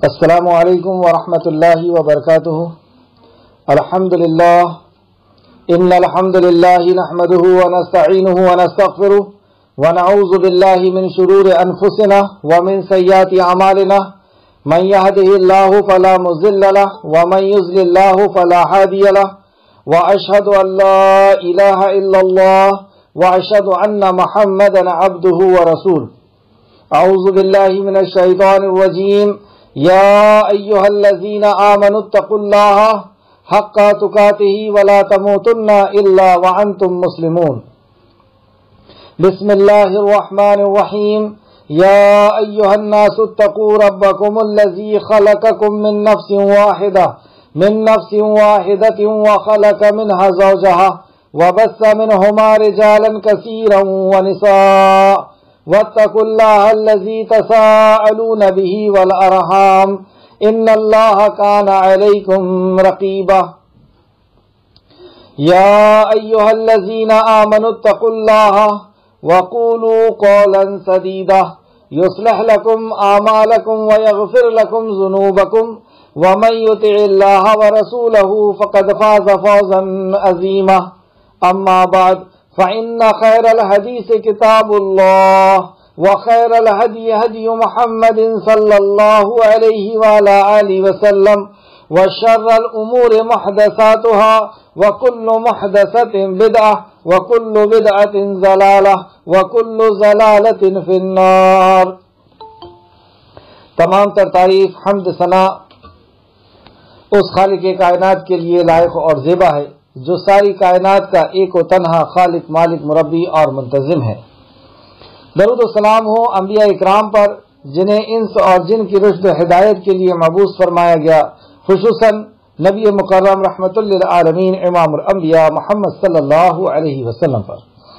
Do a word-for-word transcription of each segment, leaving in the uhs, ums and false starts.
السلام علیکم ورحمۃ اللہ وبرکاتہ۔ الحمد للہ ان الحمد للہ نحمده ونستعینه ونستغفره ونعوذ باللہ من شرور انفسنا ومن سیئات اعمالنا من يهده الله فلا مضل له ومن يضلل الله فلا هادي له واشهد ان لا اله الا الله واشهد ان محمدا عبده ورسوله۔ اعوذ باللہ من الشیطان الرجیم۔ یا ایھا الذین آمنوا اتقوا اللہ حق تقاتہ ولا تموتن الا وانتم مسلمون۔ بسم اللہ الرحمن الرحیم۔ یا ایھا الناس اتقوا ربکم الذی خلقکم من نفس واحدہ من نفس واحدۃ وخلق منها زوجها وبث منہما رجالا کثیرا ونساء واتقوا اللہ الذی تساءلون به والارحام ان اللہ کان علیکم رقیبا۔ یا ایھا الذین آمنوا اتقوا اللہ وقولوا قولا سدیدا یصلح لکم اعمالکم ویغفر لکم ذنوبکم ومن یطع اللہ ورسولہ فقد فاز فوزا عظیما۔ اما بعد فإن خير الحديث كتاب الله وخير الهدي هدي محمد صلى الله عليه وعلى آله وسلم وشر الأمور محدثاتها وكل محدثة بدعة وكل بدعة ضلالة وكل ضلالة في النار۔ تمام تر تعریف حمد ثنا اس خالق کائنات کے لیے لائق اور زیبا ہے جو ساری کائنات کا ایک و تنہا خالق مالک مربی اور منتظم ہے۔ درود و سلام ہو انبیاء اکرام پر جنہیں انس اور جن کی رشد و ہدایت کے لیے مبعوث فرمایا گیا، خصوصاً نبی مکرم رحمت للعالمین امام الانبیاء محمد صلی اللہ علیہ وسلم پر۔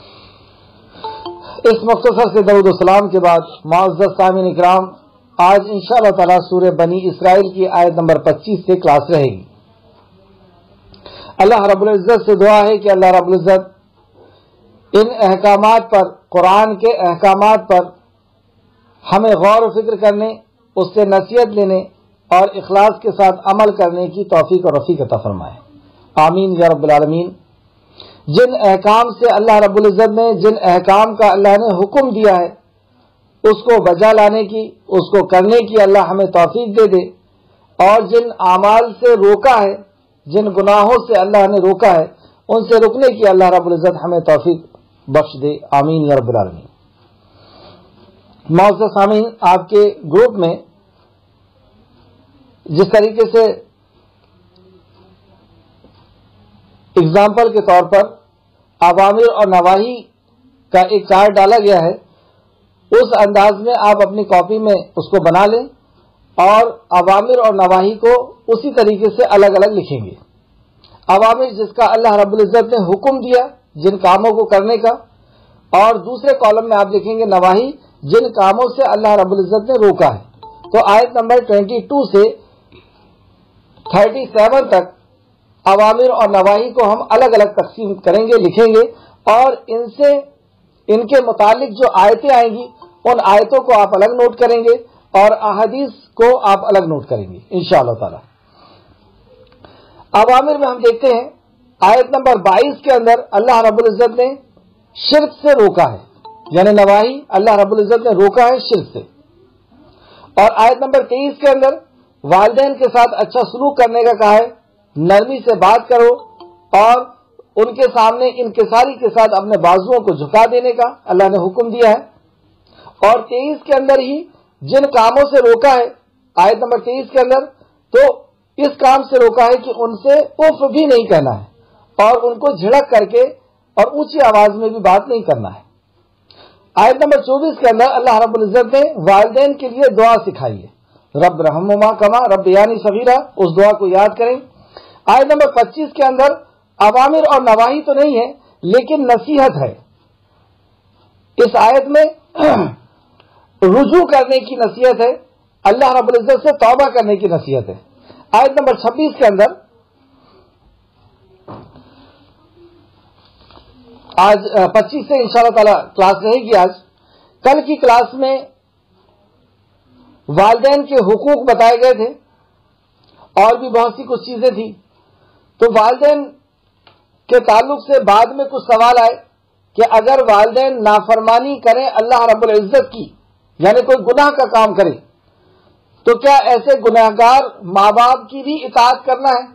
اس مختصر سے درود و سلام کے بعد معزز سامعین اکرام، آج انشاءاللہ تعالی سورہ بنی اسرائیل کی آیت نمبر پچیس سے کلاس رہے گی۔ اللہ رب العزت سے دعا ہے کہ اللہ رب العزت ان احکامات پر، قرآن کے احکامات پر ہمیں غور و فکر کرنے، اس سے نصیحت لینے اور اخلاص کے ساتھ عمل کرنے کی توفیق اور رفیق عطا فرمائے، آمین یا رب العالمین۔ جن احکام سے اللہ رب العزت نے، جن احکام کا اللہ نے حکم دیا ہے اس کو بجا لانے کی، اس کو کرنے کی اللہ ہمیں توفیق دے دے، اور جن اعمال سے روکا ہے، جن گناہوں سے اللہ نے روکا ہے، ان سے رکنے کی اللہ رب العزت ہمیں توفیق بخش دے، آمین یا رب العالمین۔ معزز سامعین، آپ کے گروپ میں جس طریقے سے اگزامپل کے طور پر اوامر اور نواہی کا ایک چارٹ ڈالا گیا ہے، اس انداز میں آپ اپنی کاپی میں اس کو بنا لیں اور اوامر اور نواہی کو اسی طریقے سے الگ الگ لکھیں گے۔ اوامر جس کا اللہ رب العزت نے حکم دیا جن کاموں کو کرنے کا، اور دوسرے کالم میں آپ لکھیں گے نواہی جن کاموں سے اللہ رب العزت نے روکا ہے۔ تو آیت نمبر بائیس سے سینتیس تک اوامر اور نواہی کو ہم الگ الگ تقسیم کریں گے، لکھیں گے، اور ان سے ان کے متعلق جو آیتیں آئیں گی ان آیتوں کو آپ الگ نوٹ کریں گے اور احادیث کو آپ الگ نوٹ کریں گے انشاءاللہ تعالی۔ اوامر میں ہم دیکھتے ہیں آیت نمبر بائیس کے اندر اللہ رب العزت نے شرک سے روکا ہے، یعنی نواہی اللہ رب العزت نے روکا ہے شرک سے۔ اور آیت نمبر تیئیس کے اندر والدین کے ساتھ اچھا سلوک کرنے کا کہا ہے، نرمی سے بات کرو اور ان کے سامنے انکساری کے ساتھ اپنے بازوؤں کو جھکا دینے کا اللہ نے حکم دیا ہے۔ اور تیئیس کے اندر ہی جن کاموں سے روکا ہے آیت نمبر تیئیس کے اندر، تو اس کام سے روکا ہے کہ ان سے اف بھی نہیں کہنا ہے اور ان کو جھڑک کر کے اور اونچی آواز میں بھی بات نہیں کرنا ہے۔ آیت نمبر چوبیس کے اندر اللہ رب العزت نے والدین کے لیے دعا سکھائی ہے، رب رحمہما کما ربیانی صغیرہ، اس دعا کو یاد کریں۔ آیت نمبر پچیس کے اندر اوامر اور نواہی تو نہیں ہے لیکن نصیحت ہے۔ اس آیت میں رجوع کرنے کی نصیحت ہے، اللہ رب العزت سے توبہ کرنے کی نصیحت ہے۔ آیت نمبر چھبیس کے اندر آج پچیس سے انشاءاللہ تعالی کلاس رہے گی۔ آج کل کی کلاس میں والدین کے حقوق بتائے گئے تھے اور بھی بہت سی کچھ چیزیں تھیں. تو والدین کے تعلق سے بعد میں کچھ سوال آئے کہ اگر والدین نافرمانی کریں اللہ رب العزت کی، یعنی کوئی گناہ کا کام کرے، تو کیا ایسے گناہگار ماں باپ کی بھی اطاعت کرنا ہے؟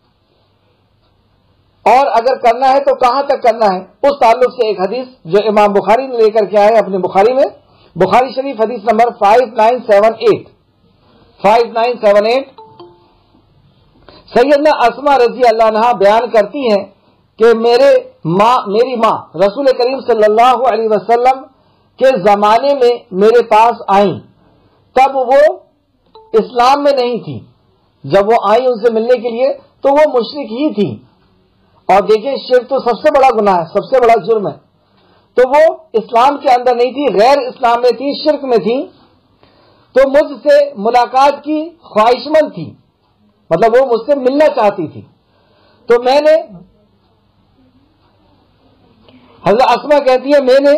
اور اگر کرنا ہے تو کہاں تک کرنا ہے؟ اس تعلق سے ایک حدیث جو امام بخاری نے لے کر کے آئے اپنے بخاری میں، بخاری شریف حدیث نمبر five nine seven eight five nine seven eight سیدنا اسما رضی اللہ عنہا بیان کرتی ہیں کہ میرے ماں میری ماں رسول کریم صلی اللہ علیہ وسلم کے زمانے میں میرے پاس آئیں، تب وہ اسلام میں نہیں تھی. جب وہ آئیں ان سے ملنے کے لیے تو وہ مشرک ہی تھی. اور دیکھیں شرک تو سب سے بڑا گناہ ہے، سب سے بڑا جرم ہے. تو وہ اسلام کے اندر نہیں تھی، غیر اسلام میں تھی، شرک میں تھی. تو مجھ سے ملاقات کی خواہش مند تھی، مطلب وہ مجھ سے ملنا چاہتی تھی. تو میں نے، حضرت اسما کہتی ہے، میں نے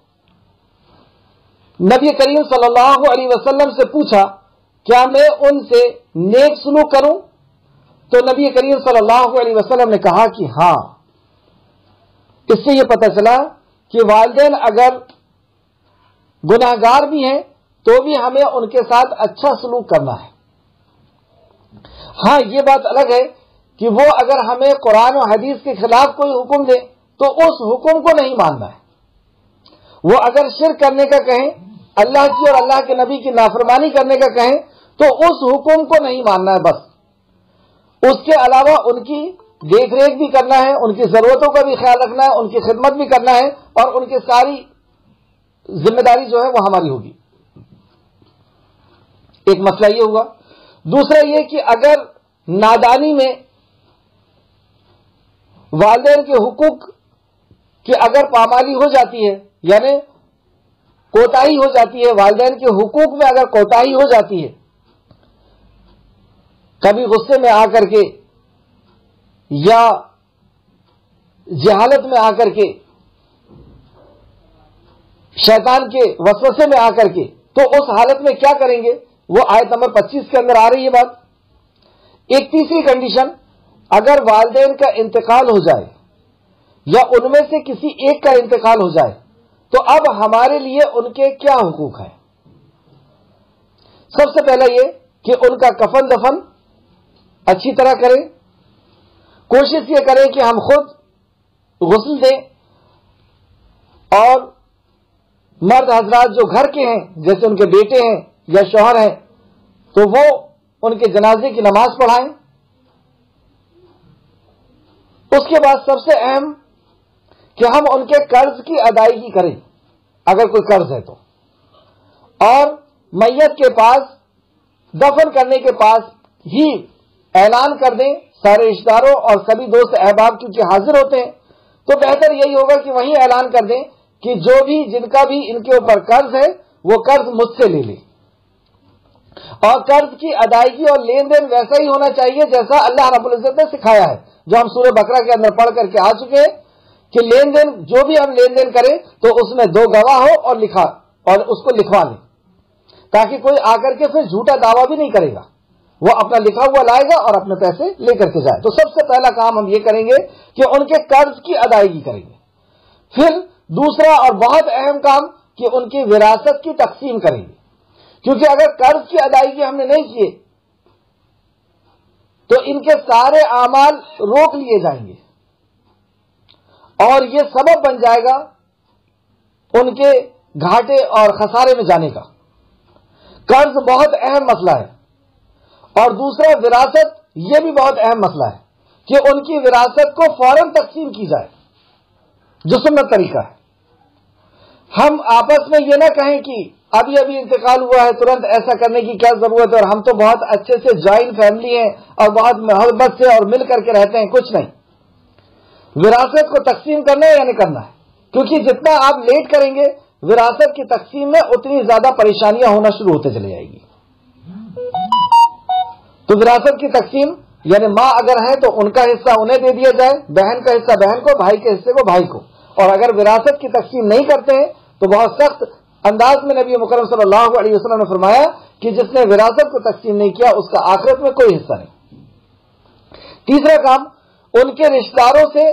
نبی کریم صلی اللہ علیہ وسلم سے پوچھا کیا میں ان سے نیک سلوک کروں؟ تو نبی کریم صلی اللہ علیہ وسلم نے کہا کہ ہاں. اس سے یہ پتہ چلا کہ والدین اگر گناہگار بھی ہیں تو بھی ہمیں ان کے ساتھ اچھا سلوک کرنا ہے. ہاں یہ بات الگ ہے کہ وہ اگر ہمیں قرآن و حدیث کے خلاف کوئی حکم دے تو اس حکم کو نہیں ماننا ہے. وہ اگر شرک کرنے کا کہیں، اللہ کی اور اللہ کے نبی کی نافرمانی کرنے کا کہیں تو اس حکم کو نہیں ماننا ہے. بس اس کے علاوہ ان کی دیکھ ریکھ بھی کرنا ہے، ان کی ضرورتوں کا بھی خیال رکھنا ہے، ان کی خدمت بھی کرنا ہے، اور ان کی ساری ذمہ داری جو ہے وہ ہماری ہوگی. ایک مسئلہ یہ ہوا. دوسرا یہ کہ اگر نادانی میں والدین کے حقوق کی اگر پامالی ہو جاتی ہے، یعنی کوتاہی ہو جاتی ہے، والدین کے حقوق میں اگر کوتاہی ہو جاتی ہے، کبھی غصے میں آ کر کے یا جہالت میں آ کر کے، شیطان کے وسوسے میں آ کر کے، تو اس حالت میں کیا کریں گے؟ وہ آیت نمبر پچیس کے اندر آ رہی ہے بات. ایک تیسری کنڈیشن، اگر والدین کا انتقال ہو جائے یا ان میں سے کسی ایک کا انتقال ہو جائے تو اب ہمارے لیے ان کے کیا حقوق ہیں؟ سب سے پہلا یہ کہ ان کا کفن دفن اچھی طرح کریں. کوشش یہ کریں کہ ہم خود غسل دیں، اور مرد حضرات جو گھر کے ہیں جیسے ان کے بیٹے ہیں یا شوہر ہیں تو وہ ان کے جنازے کی نماز پڑھائیں. اس کے بعد سب سے اہم کہ ہم ان کے قرض کی ادائیگی کریں اگر کوئی قرض ہے تو، اور میت کے پاس دفن کرنے کے پاس ہی اعلان کر دیں. سارے رشتہ داروں اور سبھی دوست احباب کیونکہ حاضر ہوتے ہیں تو بہتر یہی ہوگا کہ وہیں اعلان کر دیں کہ جو بھی جن کا بھی ان کے اوپر قرض ہے وہ قرض مجھ سے لے لے. اور قرض کی ادائیگی اور لین دین ویسا ہی ہونا چاہیے جیسا اللہ رب العزت نے سکھایا ہے، جو ہم سورہ بقرہ کے اندر پڑھ کر کے آ چکے ہیں کہ لین دین جو بھی ہم لین دین کریں تو اس میں دو گواہ ہو اور لکھا اور اس کو لکھوا لیں، تاکہ کوئی آ کر کے پھر جھوٹا دعویٰ بھی نہیں کرے گا. وہ اپنا لکھا ہوا لائے گا اور اپنے پیسے لے کر کے جائے. تو سب سے پہلا کام ہم یہ کریں گے کہ ان کے قرض کی ادائیگی کریں گے. پھر دوسرا اور بہت اہم کام کہ ان کی وراثت کی تقسیم کریں گے، کیونکہ اگر قرض کی ادائیگی ہم نے نہیں کیے تو ان کے سارے اعمال روک لیے جائیں گے اور یہ سبب بن جائے گا ان کے گھاٹے اور خسارے میں جانے کا. قرض بہت اہم مسئلہ ہے. اور دوسرا وراثت، یہ بھی بہت اہم مسئلہ ہے کہ ان کی وراثت کو فوراً تقسیم کی جائے جو سنت طریقہ ہے. ہم آپس میں یہ نہ کہیں کہ ابھی ابھی انتقال ہوا ہے ترنت ایسا کرنے کی کیا ضرورت ہے، اور ہم تو بہت اچھے سے جوائنٹ فیملی ہیں اور بہت محبت سے اور مل کر کے رہتے ہیں. کچھ نہیں، وراثت کو تقسیم کرنا ہے یا نہیں کرنا ہے، کیونکہ جتنا آپ لیٹ کریں گے وراثت کی تقسیم میں اتنی زیادہ پریشانیاں ہونا شروع ہوتے چلے جائے گی. تو وراثت کی تقسیم یعنی ماں اگر ہے تو ان کا حصہ انہیں دے دیا جائے، بہن کا حصہ بہن کو، بھائی کے حصے کو بھائی کو. اور اگر وراثت کی تقسیم نہیں کرتے ہیں تو بہت سخت انداز میں نبی مکرم صلی اللہ علیہ وسلم نے فرمایا کہ جس نے وراثت کو تقسیم نہیں کیا اس کا آخرت میں کوئی حصہ نہیں۔ تیسرا کام، ان کے رشتہ داروں سے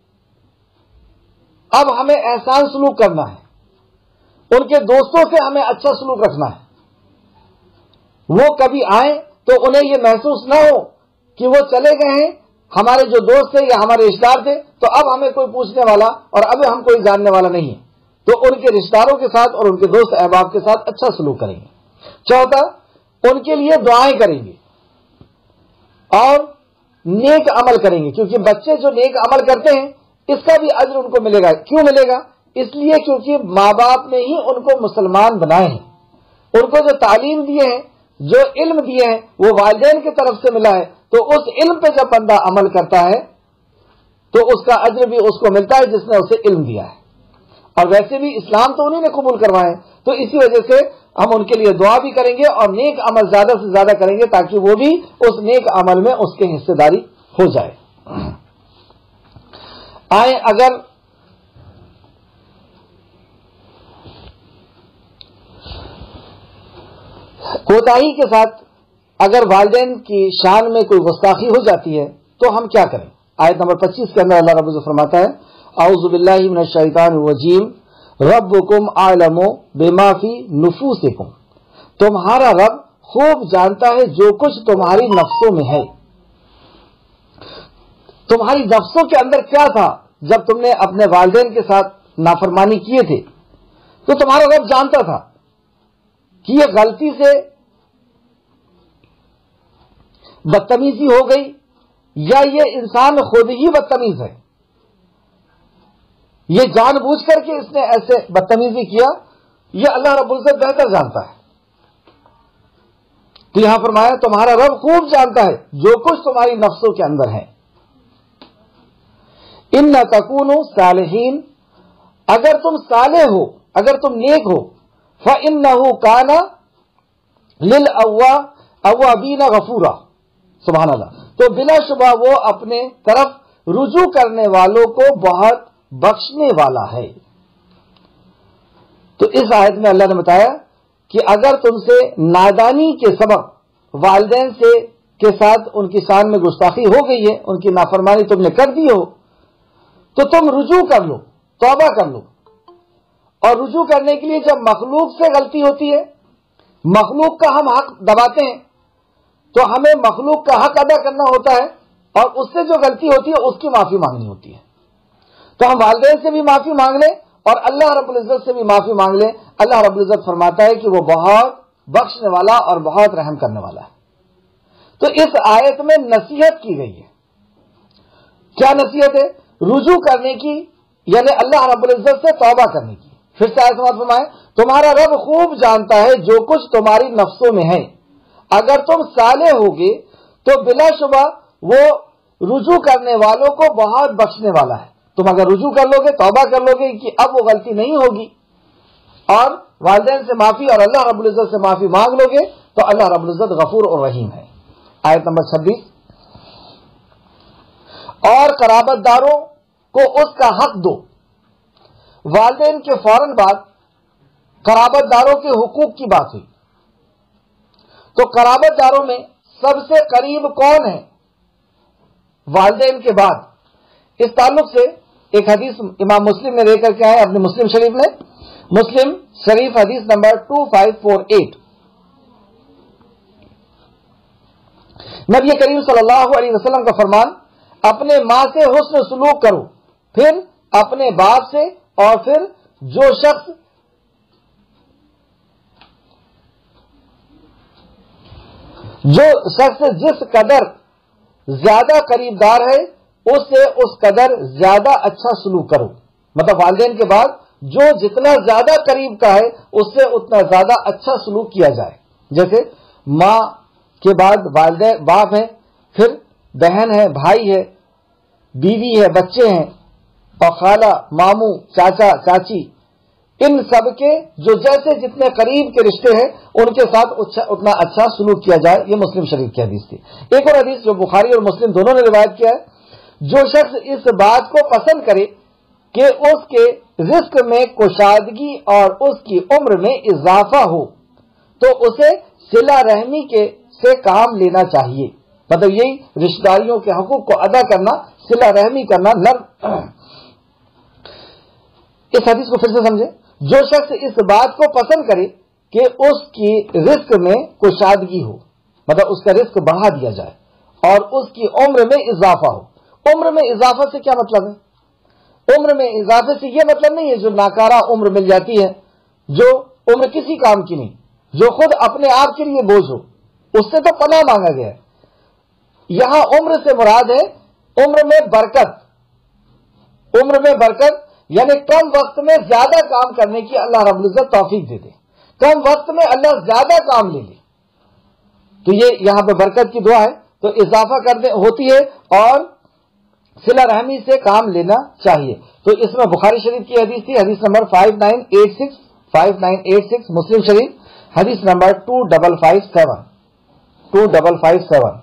اب ہمیں احسان سلوک کرنا ہے، ان کے دوستوں سے ہمیں اچھا سلوک رکھنا ہے۔ وہ کبھی آئیں تو انہیں یہ محسوس نہ ہو کہ وہ چلے گئے ہیں، ہمارے جو دوست تھے یا ہمارے رشتہ دار تھے تو اب ہمیں کوئی پوچھنے والا اور اب ہم کوئی جاننے والا نہیں ہے۔ تو ان کے رشتہ داروں کے ساتھ اور ان کے دوست احباب کے ساتھ اچھا سلوک کریں گے۔ چوتھا، ان کے لیے دعائیں کریں گے اور نیک عمل کریں گے، کیونکہ بچے جو نیک عمل کرتے ہیں اس کا بھی اجر ان کو ملے گا۔ کیوں ملے گا؟ اس لیے کیونکہ ماں باپ نے ہی ان کو مسلمان بنائے ہیں، ان کو جو تعلیم دیے ہیں، جو علم دیے ہیں وہ والدین کی طرف سے ملا ہے، تو اس علم پہ جب بندہ عمل کرتا ہے تو اس کا اجر بھی اس کو ملتا ہے جس نے اسے علم دیا ہے، اور ویسے بھی اسلام تو انہوں نے قبول کروائے ہیں۔ تو اسی وجہ سے ہم ان کے لیے دعا بھی کریں گے اور نیک عمل زیادہ سے زیادہ کریں گے تاکہ وہ بھی اس نیک عمل میں اس کی حصہ داری ہو جائے۔ آئیں، اگر کوتاہی کے ساتھ اگر والدین کی شان میں کوئی گستاخی ہو جاتی ہے تو ہم کیا کریں؟ آیت نمبر پچیس کے اندر اللہ رب العزت فرماتا ہے، اعوذ باللہ من الشیطان الرجیم، ربکم اعلم بما فی نفوسکم، تمہارا رب خوب جانتا ہے جو کچھ تمہاری نفسوں میں ہے۔ تمہاری نفسوں کے اندر کیا تھا جب تم نے اپنے والدین کے ساتھ نافرمانی کیے تھے، تو تمہارا رب جانتا تھا کہ یہ غلطی سے بدتمیزی ہو گئی یا یہ انسان خود ہی بدتمیز ہے، یہ جان بوجھ کر کے اس نے ایسے بدتمیزی کیا، یہ اللہ رب العزت بہتر جانتا ہے۔ تو یہاں فرمایا تمہارا رب خوب جانتا ہے جو کچھ تمہاری نفسوں کے اندر ہے۔ ان تکونوا صالحین، اگر تم صالح ہو، اگر تم نیک ہو، فَإِنَّهُ كَانَ لِلْأَوَّابِينَ غَفُورًا، سبحان اللہ، تو بلا شبہ وہ اپنے طرف رجوع کرنے والوں کو بہت بخشنے والا ہے۔ تو اس آیت میں اللہ نے بتایا کہ اگر تم سے نادانی کے سبب والدین سے کے ساتھ ان کی شان میں گستاخی ہو گئی ہے، ان کی نافرمانی تم نے کر دی ہو، تو تم رجوع کر لو، توبہ کر لو۔ اور رجوع کرنے کے لیے جب مخلوق سے غلطی ہوتی ہے، مخلوق کا ہم حق دباتے ہیں، تو ہمیں مخلوق کا حق ادا کرنا ہوتا ہے اور اس سے جو غلطی ہوتی ہے اس کی معافی مانگنی ہوتی ہے۔ تو ہم والدین سے بھی معافی مانگ لیں اور اللہ رب العزت سے بھی معافی مانگ لیں۔ اللہ رب العزت فرماتا ہے کہ وہ بہت بخشنے والا اور بہت رحم کرنے والا ہے۔ تو اس آیت میں نصیحت کی گئی ہے۔ کیا نصیحت ہے؟ رجوع کرنے کی، یعنی اللہ رب العزت سے توبہ کرنے کی۔ پھر سے آیت سماعت فرمائے، تمہارا رب خوب جانتا ہے جو کچھ تمہاری نفسوں میں ہے، اگر تم صالح ہوگے تو بلا شبہ وہ رجوع کرنے والوں کو بہت بخشنے والا ہے۔ تم اگر رجوع کر لو گے، توبہ کر لو گے کہ اب وہ غلطی نہیں ہوگی اور والدین سے معافی اور اللہ رب العزت سے معافی مانگ لو گے، تو اللہ رب العزت غفور اور رحیم ہے۔ آیت نمبر چھبیس، اور قرابت داروں کو اس کا حق دو۔ والدین کے فوراً بعد قرابت داروں کے حقوق کی بات ہوئی، تو قرابت داروں میں سب سے قریب کون ہے والدین کے بعد؟ اس تعلق سے ایک حدیث امام مسلم نے لے کر کے آئے اپنے مسلم شریف میں، مسلم شریف حدیث نمبر دو ہزار پانچ سو اڑتالیس۔ نبی کریم صلی اللہ علیہ وسلم کا فرمان، اپنے ماں سے حسن سلوک کرو، پھر اپنے باپ سے، اور پھر جو شخص جو شخص جس قدر زیادہ قریب دار ہے اس سے اس قدر زیادہ اچھا سلوک کرو۔ مطلب والدین کے بعد جو جتنا زیادہ قریب کا ہے اس سے اتنا زیادہ اچھا سلوک کیا جائے۔ جیسے ماں کے بعد والدین باپ ہے، پھر بہن ہے، بھائی ہے، بیوی ہے، بچے ہیں، اور خالہ، ماموں، چاچا، چاچی، ان سب کے جو جیسے جتنے قریب کے رشتے ہیں ان کے ساتھ اتنا اچھا سلوک کیا جائے۔ یہ مسلم شریف کی حدیث تھی۔ ایک اور حدیث جو بخاری اور مسلم دونوں نے روایت کیا ہے، جو شخص اس بات کو پسند کرے کہ اس کے رزق میں کشادگی اور اس کی عمر میں اضافہ ہو تو اسے صلہ رحمی کے سے کام لینا چاہیے، مطلب یہی رشتہ داریوں کے حقوق کو ادا کرنا، صلہ رحمی کرنا، نرم۔ اس حدیث کو پھر سے سمجھیں، جو شخص اس بات کو پسند کرے کہ اس کی رزق میں کشادگی ہو، مطلب اس کا رزق بڑھا دیا جائے اور اس کی عمر میں اضافہ ہو۔ عمر میں اضافہ سے کیا مطلب ہے؟ عمر میں اضافے سے یہ مطلب نہیں ہے جو ناکارہ عمر مل جاتی ہے، جو عمر کسی کام کی نہیں، جو خود اپنے آپ کے لیے بوجھ ہو، اس سے تو پناہ مانگا گیا ہے۔ یہاں عمر سے مراد ہے عمر میں برکت، عمر میں برکت یعنی کم وقت میں زیادہ کام کرنے کی اللہ رب العزت توفیق دے دے، کم وقت میں اللہ زیادہ کام لے لے، تو یہ یہاں پہ برکت کی دعا ہے، تو اضافہ کرنے ہوتی ہے اور صلہ رحمی سے کام لینا چاہیے۔ تو اس میں بخاری شریف کی حدیث تھی، حدیث نمبر five nine eight six five nine eight six, Muslim Sharif حدیث نمبر two double five seven two double five seven.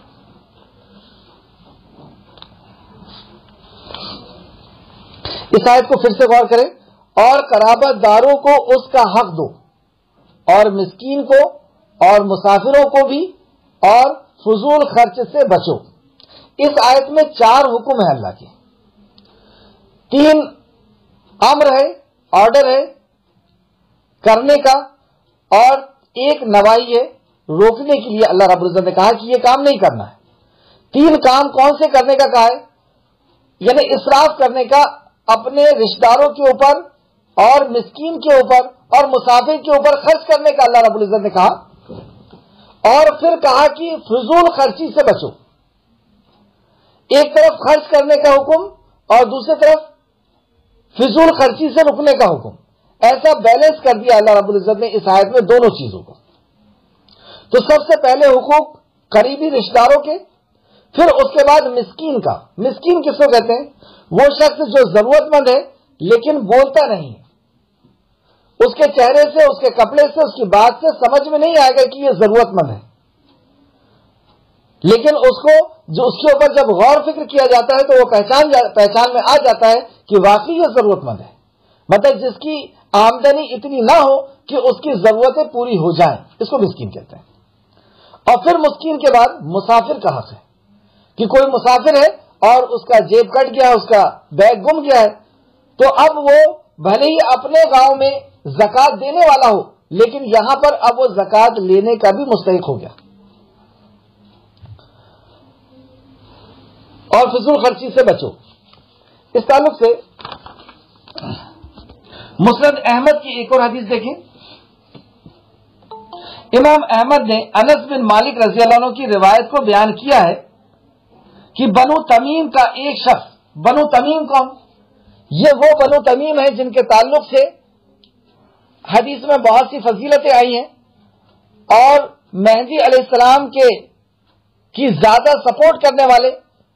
اس آیت کو پھر سے غور کریں، اور قرابت داروں کو اس کا حق دو، اور مسکین کو اور مسافروں کو بھی، اور فضول خرچ سے بچو۔ اس آیت میں چار حکم ہیں اللہ کے، تین امر ہے، آرڈر ہے کرنے کا، اور ایک نوائی ہے روکنے کے لیے۔ اللہ رب العزت نے کہا کہ یہ کام نہیں کرنا ہے۔ تین کام کون سے کرنے کا کہا ہے؟ یعنی اسراف کرنے کا اپنے رشتہ داروں کے اوپر اور مسکین کے اوپر اور مسافر کے اوپر خرچ کرنے کا اللہ رب العزت نے کہا، اور پھر کہا کہ فضول خرچی سے بچو۔ ایک طرف خرچ کرنے کا حکم اور دوسری طرف فضول خرچی سے رکنے کا حکم، ایسا بیلنس کر دیا اللہ رب العزت نے اس آیت میں دونوں چیزوں کو۔ تو سب سے پہلے حقوق قریبی رشتہ داروں کے، پھر اس کے بعد مسکین کا۔ مسکین کس کو کہتے ہیں؟ وہ شخص جو ضرورت مند ہے لیکن بولتا نہیں ہے، اس کے چہرے سے، اس کے کپڑے سے، اس کی بات سے سمجھ میں نہیں آئے گا کہ یہ ضرورت مند ہے، لیکن اس کو جو اس کے اوپر جب غور فکر کیا جاتا ہے تو وہ پہچان جا پہچان میں آ جاتا ہے کہ واقعی یہ ضرورت مند ہے، مطلب جس کی آمدنی اتنی نہ ہو کہ اس کی ضرورتیں پوری ہو جائیں، اس کو مسکین کہتے ہیں۔ اور پھر مسکین کے بعد مسافر کا حق ہے کہ کوئی مسافر ہے اور اس کا جیب کٹ گیا، اس کا بیگ گم گیا ہے، تو اب وہ بھلے ہی اپنے گاؤں میں زکوٰۃ دینے والا ہو، لیکن یہاں پر اب وہ زکوٰۃ لینے کا بھی مستحق ہو گیا۔ اور فضول خرچی سے بچو۔ اس تعلق سے مسند احمد کی ایک اور حدیث دیکھیں۔ امام احمد نے انس بن مالک رضی اللہ عنہ کی روایت کو بیان کیا ہے کہ بنو تمیم کا ایک شخص، بنو تمیم کون؟ یہ وہ بنو تمیم ہے جن کے تعلق سے حدیث میں بہت سی فضیلتیں آئی ہیں، اور مہدی علیہ السلام کے کی زیادہ سپورٹ کرنے والے،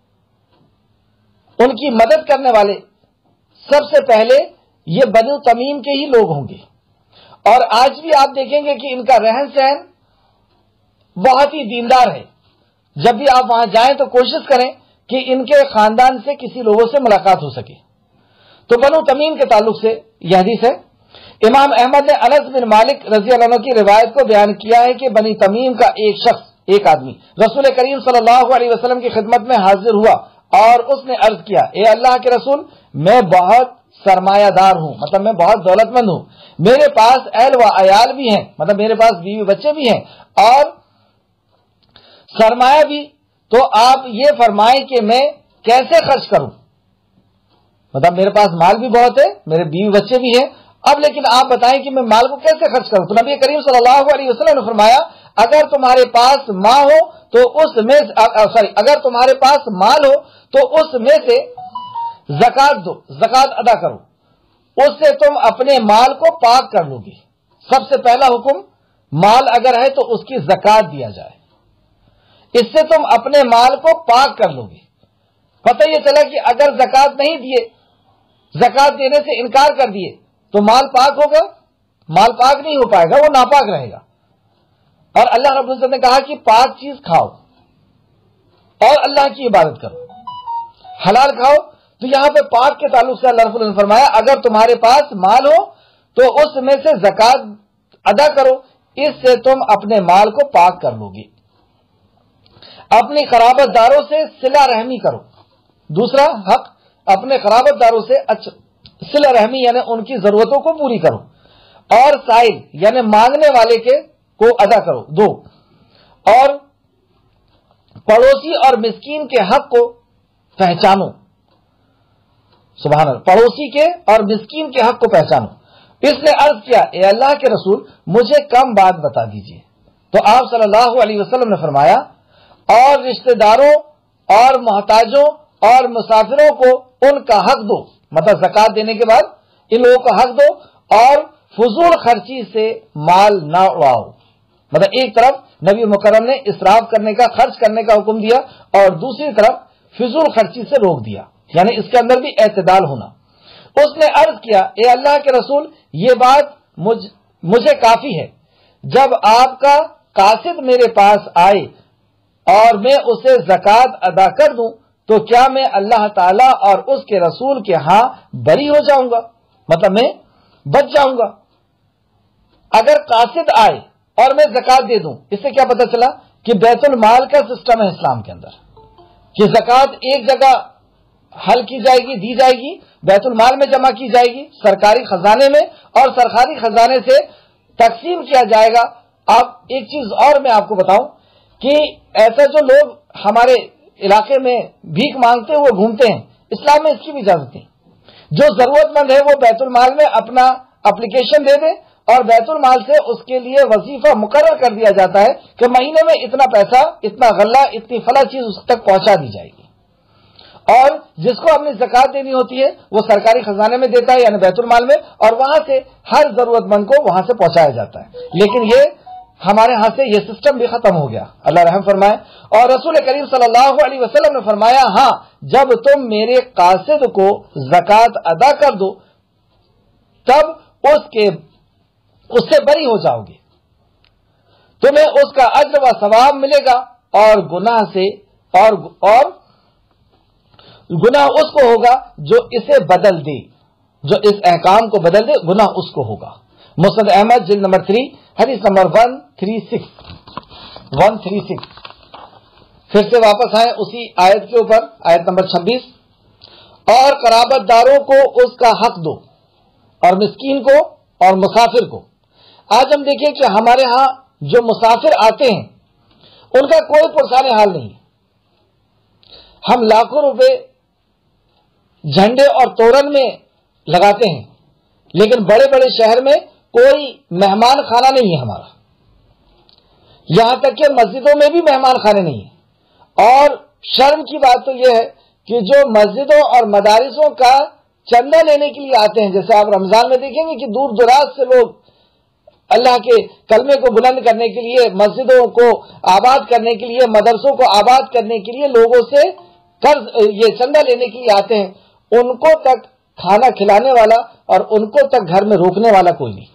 ان کی مدد کرنے والے سب سے پہلے یہ بنو تمیم کے ہی لوگ ہوں گے۔ اور آج بھی آپ دیکھیں گے کہ ان کا رہن سہن بہت ہی دیندار ہے۔ جب بھی آپ وہاں جائیں تو کوشش کریں کہ ان کے خاندان سے کسی لوگوں سے ملاقات ہو سکے۔ تو بنو تمیم کے تعلق سے یہ حدیث ہے۔ امام احمد نے انس بن مالک رضی اللہ عنہ کی روایت کو بیان کیا ہے کہ بنی تمیم کا ایک شخص، ایک آدمی رسول کریم صلی اللہ علیہ وسلم کی خدمت میں حاضر ہوا اور اس نے عرض کیا، اے اللہ کے رسول، میں بہت سرمایہ دار ہوں، مطلب میں بہت دولت مند ہوں، میرے پاس اہل و عیال بھی ہیں، مطلب میرے پاس بیوی بچے بھی ہیں اور سرمایہ بھی، تو آپ یہ فرمائیں کہ میں کیسے خرچ کروں؟ مطلب میرے پاس مال بھی بہت ہے، میرے بیوی بچے بھی ہیں، اب لیکن آپ بتائیں کہ میں مال کو کیسے خرچ کروں؟ تو نبی کریم صلی اللہ علیہ وسلم نے فرمایا، اگر تمہارے پاس ماں ہو تو اس میں سوری اگر تمہارے پاس مال ہو تو اس میں سے زکات دو، زکات ادا کرو، اس سے تم اپنے مال کو پاک کر لو گے۔ سب سے پہلا حکم، مال اگر ہے تو اس کی زکات دیا جائے، اس سے تم اپنے مال کو پاک کر لو گے۔ پتہ یہ چلا کہ اگر زکات نہیں دیے، زکات دینے سے انکار کر دیے تو مال پاک ہوگا؟ مال پاک نہیں ہو پائے گا، وہ ناپاک رہے گا۔ اور اللہ رب العزت نے کہا کہ پاک چیز کھاؤ اور اللہ کی عبادت کرو، حلال کھاؤ۔ تو یہاں پہ پاک کے تعلق سے اللہ رب العزت نے فرمایا، اگر تمہارے پاس مال ہو تو اس میں سے زکات ادا کرو، اس سے تم اپنے مال کو پاک کر لو گے۔ اپنی قرابت داروں سے صلہ رحمی کرو۔ دوسرا حق، اپنے قرابت داروں سے اچھا صلہ رحمی یعنی ان کی ضرورتوں کو پوری کرو، اور سائل یعنی مانگنے والے کے کو ادا کرو دو، اور پڑوسی اور مسکین کے حق کو پہچانو۔ سبحان اللہ، پڑوسی کے اور مسکین کے حق کو پہچانو۔ اس نے عرض کیا، اے اللہ کے رسول مجھے کم بات بتا دیجئے، تو آپ صلی اللہ علیہ وسلم نے فرمایا، اور رشتہ داروں اور محتاجوں اور مسافروں کو ان کا حق دو، مطلب زکوٰۃ دینے کے بعد ان لوگوں کا حق دو، اور فضول خرچی سے مال نہ اڑاؤ۔ مطلب ایک طرف نبی مکرم نے اسراف کرنے کا، خرچ کرنے کا حکم دیا، اور دوسری طرف فضول خرچی سے روک دیا، یعنی اس کے اندر بھی اعتدال ہونا۔ اس نے عرض کیا، اے اللہ کے رسول یہ بات مجھ مجھے کافی ہے، جب آپ کا قاصد میرے پاس آئے اور میں اسے زکوٰۃ ادا کر دوں تو کیا میں اللہ تعالی اور اس کے رسول کے ہاں بری ہو جاؤں گا، مطلب میں بچ جاؤں گا؟ اگر قاصد آئے اور میں زکوٰۃ دے دوں، اس سے کیا پتہ چلا کہ بیت المال کا سسٹم ہے اسلام کے اندر، کہ زکوٰۃ ایک جگہ حل کی جائے گی، دی جائے گی، بیت المال میں جمع کی جائے گی، سرکاری خزانے میں، اور سرکاری خزانے سے تقسیم کیا جائے گا۔ اب ایک چیز اور میں آپ کو بتاؤں کہ ایسا جو لوگ ہمارے علاقے میں بھیک مانگتے ہوئے گھومتے ہیں، اسلام میں اس کی بھی اجازت نہیں۔ جو ضرورت مند ہے وہ بیت المال میں اپنا اپلیکیشن دے دے، اور بیت المال سے اس کے لیے وظیفہ مقرر کر دیا جاتا ہے کہ مہینے میں اتنا پیسہ، اتنا غلہ، اتنی فلاں چیز اس تک پہنچا دی جائے گی، اور جس کو اپنی زکوٰۃ دینی ہوتی ہے وہ سرکاری خزانے میں دیتا ہے یعنی بیت المال میں، اور وہاں سے ہر ضرورت مند کو وہاں سے پہنچایا جاتا ہے۔ لیکن یہ ہمارے ہاں سے یہ سسٹم بھی ختم ہو گیا، اللہ رحم فرمائے۔ اور رسول کریم صلی اللہ علیہ وسلم نے فرمایا، ہاں جب تم میرے قاصد کو زکوٰۃ ادا کر دو تب اس کے اس سے بری ہو جاؤ گے، تمہیں اس کا اجر و ثواب ملے گا، اور گناہ سے اور اور گناہ اس کو ہوگا جو اسے بدل دے، جو اس احکام کو بدل دے، گناہ اس کو ہوگا۔ مسند احمد جلد نمبر تھری حدیث نمبر one three six one three six پھر سے واپس آئیں اسی آیت کے اوپر، آیت نمبر چھبیس، اور قرابت داروں کو اس کا حق دو، اور مسکین کو اور مسافر کو۔ آج ہم دیکھیں کہ ہمارے ہاں جو مسافر آتے ہیں ان کا کوئی پرسان حال نہیں، ہم لاکھوں روپے جھنڈے اور تورن میں لگاتے ہیں، لیکن بڑے بڑے شہر میں کوئی مہمان خانہ نہیں ہے ہمارا، یہاں تک کہ مسجدوں میں بھی مہمان خانے نہیں ہیں۔ اور شرم کی بات تو یہ ہے کہ جو مسجدوں اور مدارسوں کا چندہ لینے کے لیے آتے ہیں، جیسے آپ رمضان میں دیکھیں گے کہ دور دراز سے لوگ اللہ کے کلمے کو بلند کرنے کے لیے، مسجدوں کو آباد کرنے کے لیے، مدرسوں کو آباد کرنے کے لیے لوگوں سے قرض یہ چندہ لینے کے لیے آتے ہیں، ان کو تک کھانا کھلانے والا اور ان کو تک گھر میں روکنے والا کوئی نہیں۔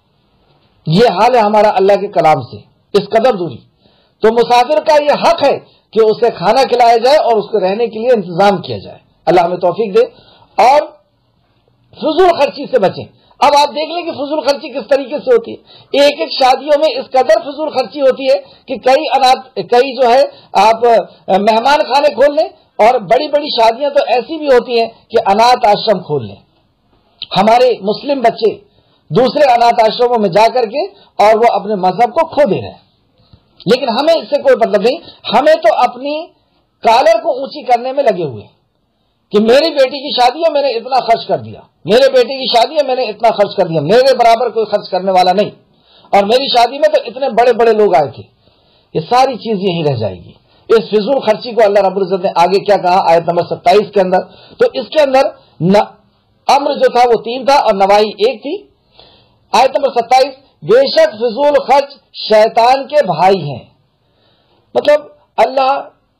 یہ حال ہے ہمارا اللہ کے کلام سے، اس قدر دوری۔ تو مسافر کا یہ حق ہے کہ اسے کھانا کھلایا جائے اور اس کو رہنے کے لیے انتظام کیا جائے، اللہ ہمیں توفیق دے۔ اور فضول خرچی سے بچیں۔ اب آپ دیکھ لیں کہ فضول خرچی کس طریقے سے ہوتی ہے۔ ایک ایک شادیوں میں اس قدر فضول خرچی ہوتی ہے کہ کئی انات کئی جو ہے آپ مہمان خانے کھول لیں، اور بڑی بڑی شادیاں تو ایسی بھی ہوتی ہیں کہ انات آشرم کھول لیں۔ ہمارے مسلم بچے دوسرے انات آشرموں میں جا کر کے اور وہ اپنے مذہب کو کھو دے رہے ہیں، لیکن ہمیں اس سے کوئی مطلب نہیں۔ ہمیں تو اپنی کالر کو اونچی کرنے میں لگے ہوئے کہ میری بیٹی کی شادی ہے میں نے اتنا خرچ کر دیا، میرے بیٹے کی شادی ہے میں نے اتنا خرچ کر دیا، میرے برابر کوئی خرچ کرنے والا نہیں، اور میری شادی میں تو اتنے بڑے بڑے لوگ آئے تھے۔ یہ ساری چیز یہی رہ جائے گی۔ اس فضول خرچی کو اللہ رب العزت نے آگے کیا کہا آیت نمبر ستائیس کے اندر، تو اس کے اندر امر جو تھا وہ تین تھا اور نواہی ایک تھی۔ آیت نمبر ستائیس، بے شک فضول خرچ شیطان کے بھائی ہیں۔ مطلب اللہ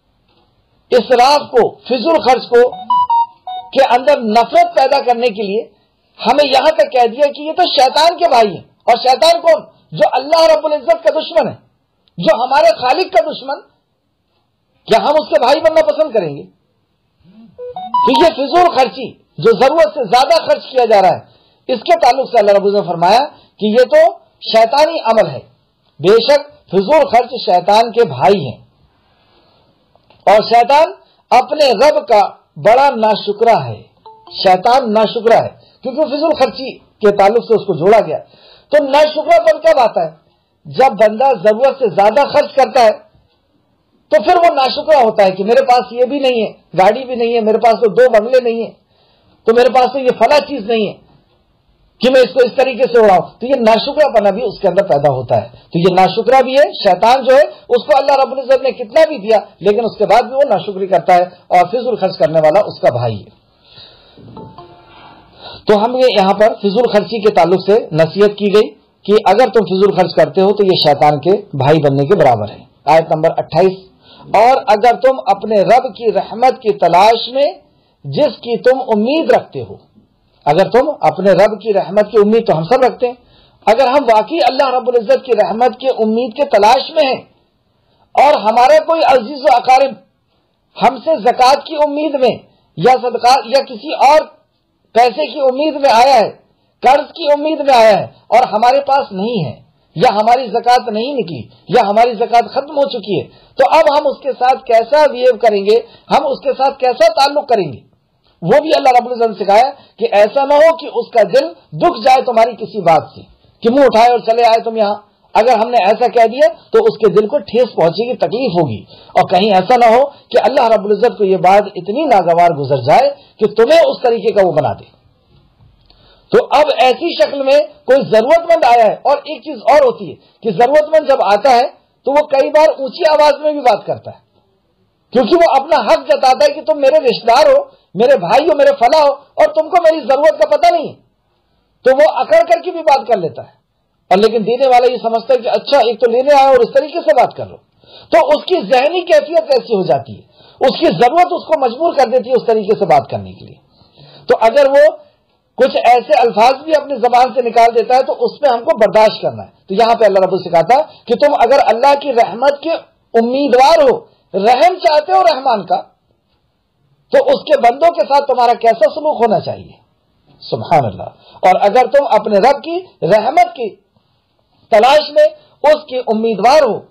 اسراف کو، فضول خرچ کو کے اندر نفرت پیدا کرنے کے لیے ہمیں یہاں تک کہہ دیا کہ یہ تو شیطان کے بھائی ہیں۔ اور شیطان کون؟ جو اللہ رب العزت کا دشمن ہے، جو ہمارے خالق کا دشمن، کیا ہم اس کے بھائی بننا پسند کریں گے؟ تو یہ فضول خرچی جو ضرورت سے زیادہ خرچ کیا جا رہا ہے، اس کے تعلق سے اللہ رب العزت نے فرمایا کہ یہ تو شیطانی عمل ہے، بے شک فضول خرچ شیطان کے بھائی ہیں، اور شیطان اپنے رب کا بڑا ناشکرا ہے۔ شیطان ناشکرا ہے کیونکہ فضول خرچی کے تعلق سے اس کو جوڑا گیا۔ تو ناشکرا پن کب آتا ہے؟ جب بندہ ضرورت سے زیادہ خرچ کرتا ہے تو پھر وہ ناشکرا ہوتا ہے کہ میرے پاس یہ بھی نہیں ہے، گاڑی بھی نہیں ہے، میرے پاس تو دو بنگلے نہیں ہیں، تو میرے پاس تو یہ فلاں چیز نہیں ہے کہ میں اس کو اس طریقے سے اڑاؤں۔ تو یہ ناشکرا پنا بھی اس کے اندر پیدا ہوتا ہے۔ تو یہ ناشکرا بھی ہے، شیطان جو ہے اس کو اللہ رب العزت نے کتنا بھی دیا لیکن اس کے بعد بھی وہ ناشکری کرتا ہے، اور فضول خرچ کرنے والا اس کا بھائی ہے۔ تو ہم یہ یہاں پر فضول خرچی کے تعلق سے نصیحت کی گئی کہ اگر تم فضول خرچ کرتے ہو تو یہ شیطان کے بھائی بننے کے برابر ہے۔ آیت نمبر اٹھائیس، اور اگر تم اپنے رب کی رحمت کی تلاش میں جس کی تم امید رکھتے ہو، اگر تم اپنے رب کی رحمت کی امید تو ہم سب رکھتے ہیں، اگر ہم واقعی اللہ رب العزت کی رحمت کی امید کے تلاش میں ہیں اور ہمارا کوئی عزیز و اقارب ہم سے زکوٰۃ کی امید میں یا صدقات یا کسی اور پیسے کی امید میں آیا ہے، قرض کی امید میں آیا ہے اور ہمارے پاس نہیں ہے، یا ہماری زکوٰۃ نہیں نکلی، یا ہماری زکوٰۃ ختم ہو چکی ہے، تو اب ہم اس کے ساتھ کیسا بیہیو کریں گے، ہم اس کے ساتھ کیسا تعلق کریں گے؟ وہ بھی اللہ رب العزت نے سکھایا کہ ایسا نہ ہو کہ اس کا دل دکھ جائے تمہاری کسی بات سے کہ منہ اٹھائے اور چلے آئے تم یہاں۔ اگر ہم نے ایسا کہہ دیا تو اس کے دل کو ٹھیس پہنچے گی، تکلیف ہوگی، اور کہیں ایسا نہ ہو کہ اللہ رب العزت کو یہ بات اتنی ناگوار گزر جائے کہ تمہیں اس طریقے کا وہ بنا دے۔ تو اب ایسی شکل میں کوئی ضرورت مند آیا ہے، اور ایک چیز اور ہوتی ہے کہ ضرورت مند جب آتا ہے تو وہ کئی بار اونچی آواز میں بھی بات کرتا ہے، کیونکہ وہ اپنا حق جتاتا ہے کہ تم میرے رشتہ دار ہو، میرے بھائی ہو، میرے فلاں ہو، اور تم کو میری ضرورت کا پتہ نہیں ہے، تو وہ اکڑ کر کے بھی بات کر لیتا ہے۔ اور لیکن دینے والا یہ سمجھتا ہے کہ اچھا ایک تو لینے آیا اور اس طریقے سے بات کر لو، تو اس کی ذہنی کیفیت ایسی ہو جاتی ہے، اس کی ضرورت اس کو مجبور کر دیتی ہے اس طریقے سے بات کرنے کے لیے۔ تو اگر وہ کچھ ایسے الفاظ بھی اپنی زبان سے نکال دیتا ہے تو اس پہ ہم کو برداشت کرنا ہے۔ تو یہاں پہ اللہ رب العزت سکھاتا کہ تم اگر اللہ کی رحمت کے امیدوار ہو، رحم چاہتے ہو رحمان کا، تو اس کے بندوں کے ساتھ تمہارا کیسا سلوک ہونا چاہیے؟ سبحان اللہ۔ اور اگر تم اپنے رب کی رحمت کی تلاش میں اس کی امیدوار ہو،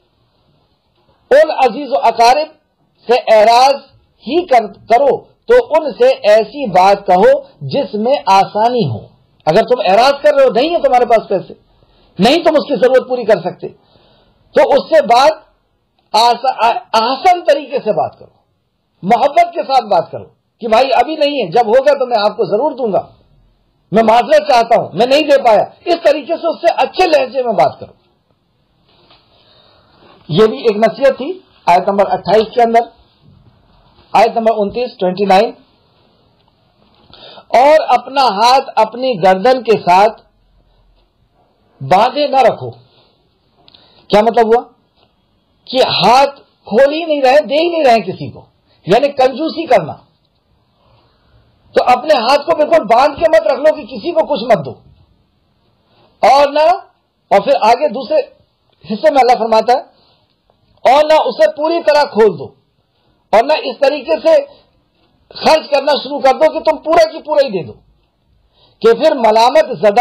ان عزیز و اقارب سے اعراض ہی کرو تو ان سے ایسی بات کہو جس میں آسانی ہو۔ اگر تم اعراض کر رہے ہو، نہیں ہے تمہارے پاس پیسے، نہیں تم اس کی ضرورت پوری کر سکتے، تو اس سے بات آسان طریقے سے بات کرو، محبت کے ساتھ بات کرو کہ بھائی ابھی نہیں ہے، جب ہوگا تو میں آپ کو ضرور دوں گا، میں معذرت چاہتا ہوں، میں نہیں دے پایا، اس طریقے سے اس سے اچھے لہجے میں بات کرو۔ یہ بھی ایک نصیحت تھی آیت نمبر اٹھائیس کے اندر۔ آیت نمبر انتیس ٹوینٹی نائن، اور اپنا ہاتھ اپنی گردن کے ساتھ باندھے نہ رکھو۔ کیا مطلب ہوا؟ کہ ہاتھ کھول ہی نہیں رہے، دے ہی نہیں رہے کسی کو، یعنی کنجوسی کرنا۔ تو اپنے ہاتھ کو بالکل باندھ کے مت رکھ لو کہ کسی کو کچھ مت دو، اور نہ اور پھر آگے دوسرے حصے میں اللہ فرماتا ہے اور نہ اسے پوری طرح کھول دو، اور نہ اس طریقے سے خرچ کرنا شروع کر دو کہ تم پورا کی پورا ہی دے دو، کہ پھر ملامت زدہ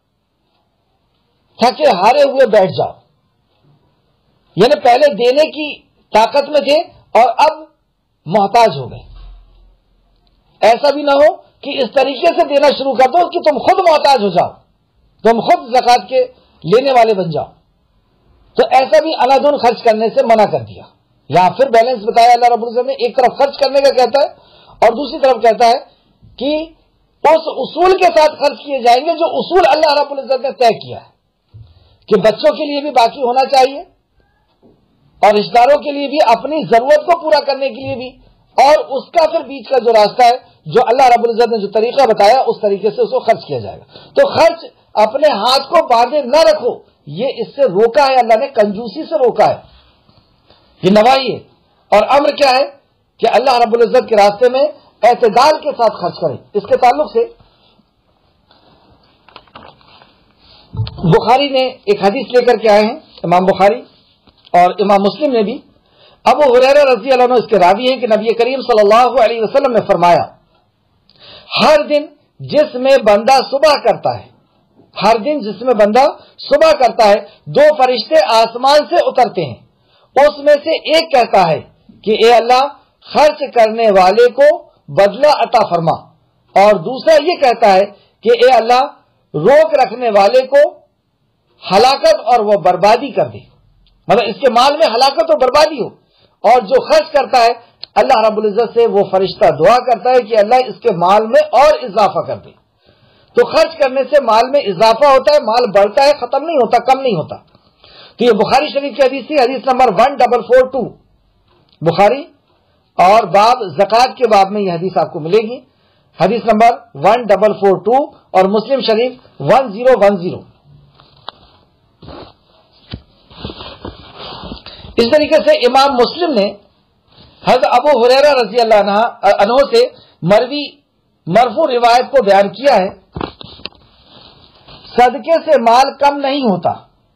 تھکے ہارے ہوئے بیٹھ جاؤ۔ یعنی پہلے دینے کی طاقت میں تھے اور اب محتاج ہو گئے۔ ایسا بھی نہ ہو کہ اس طریقے سے دینا شروع کر دو کہ تم خود محتاج ہو جاؤ، تم خود زکوٰۃ کے لینے والے بن جاؤ۔ تو ایسا بھی انادن خرچ کرنے سے منع کر دیا۔ یہاں پھر بیلنس بتایا اللہ رب العزت نے، ایک طرف خرچ کرنے کا کہتا ہے اور دوسری طرف کہتا ہے کہ اس اصول کے ساتھ خرچ کیے جائیں گے جو اصول اللہ رب العزت نے طے کیا ہے، کہ بچوں کے لیے بھی باقی ہونا چاہیے، اور رشتہ داروں کے لیے بھی، اپنی ضرورت کو پورا کرنے کے لیے بھی، اور اس کا پھر بیچ کا جو راستہ ہے جو اللہ رب العزت نے جو طریقہ بتایا اس طریقے سے اس کو خرچ کیا جائے گا۔ تو خرچ اپنے ہاتھ کو باندھے نہ رکھو، یہ اس سے روکا ہے اللہ نے، کنجوسی سے روکا ہے، یہ نواہی ہے۔ اور امر کیا ہے کہ اللہ رب العزت کے راستے میں اعتدال کے ساتھ خرچ کریں۔ اس کے تعلق سے بخاری نے ایک حدیث لے کر کے آئے ہیں، امام بخاری اور امام مسلم نے بھی۔ ابو ہریرہ رضی اللہ عنہ اس کے راوی ہیں کہ نبی کریم صلی اللہ علیہ وسلم نے فرمایا، ہر دن جس میں بندہ صبح کرتا ہے، ہر دن جس میں بندہ صبح کرتا ہے دو فرشتے آسمان سے اترتے ہیں، اس میں سے ایک کہتا ہے کہ اے اللہ خرچ کرنے والے کو بدلہ عطا فرما، اور دوسرا یہ کہتا ہے کہ اے اللہ روک رکھنے والے کو ہلاکت اور وہ بربادی کر دے، مطلب اس کے مال میں ہلاکت اور بربادی ہو۔ اور جو خرچ کرتا ہے اللہ رب العزت سے وہ فرشتہ دعا کرتا ہے کہ اللہ اس کے مال میں اور اضافہ کر دے۔ تو خرچ کرنے سے مال میں اضافہ ہوتا ہے، مال بڑھتا ہے، ختم نہیں ہوتا، کم نہیں ہوتا۔ تو یہ بخاری شریف کی حدیث تھی، حدیث نمبر one double four two Bukhari, اور باب زکوٰۃ کے باب میں یہ حدیث آپ کو ملے گی، حدیث نمبر ون ڈبل فور ٹو، اور Muslim Sharif one zero one zero. اس طریقے سے امام مسلم نے حضرت ابو ہریرہ رضی اللہ عنہ سے مروی مرفوع روایت کو بیان کیا ہے، صدقے سے مال کم نہیں ہوتا،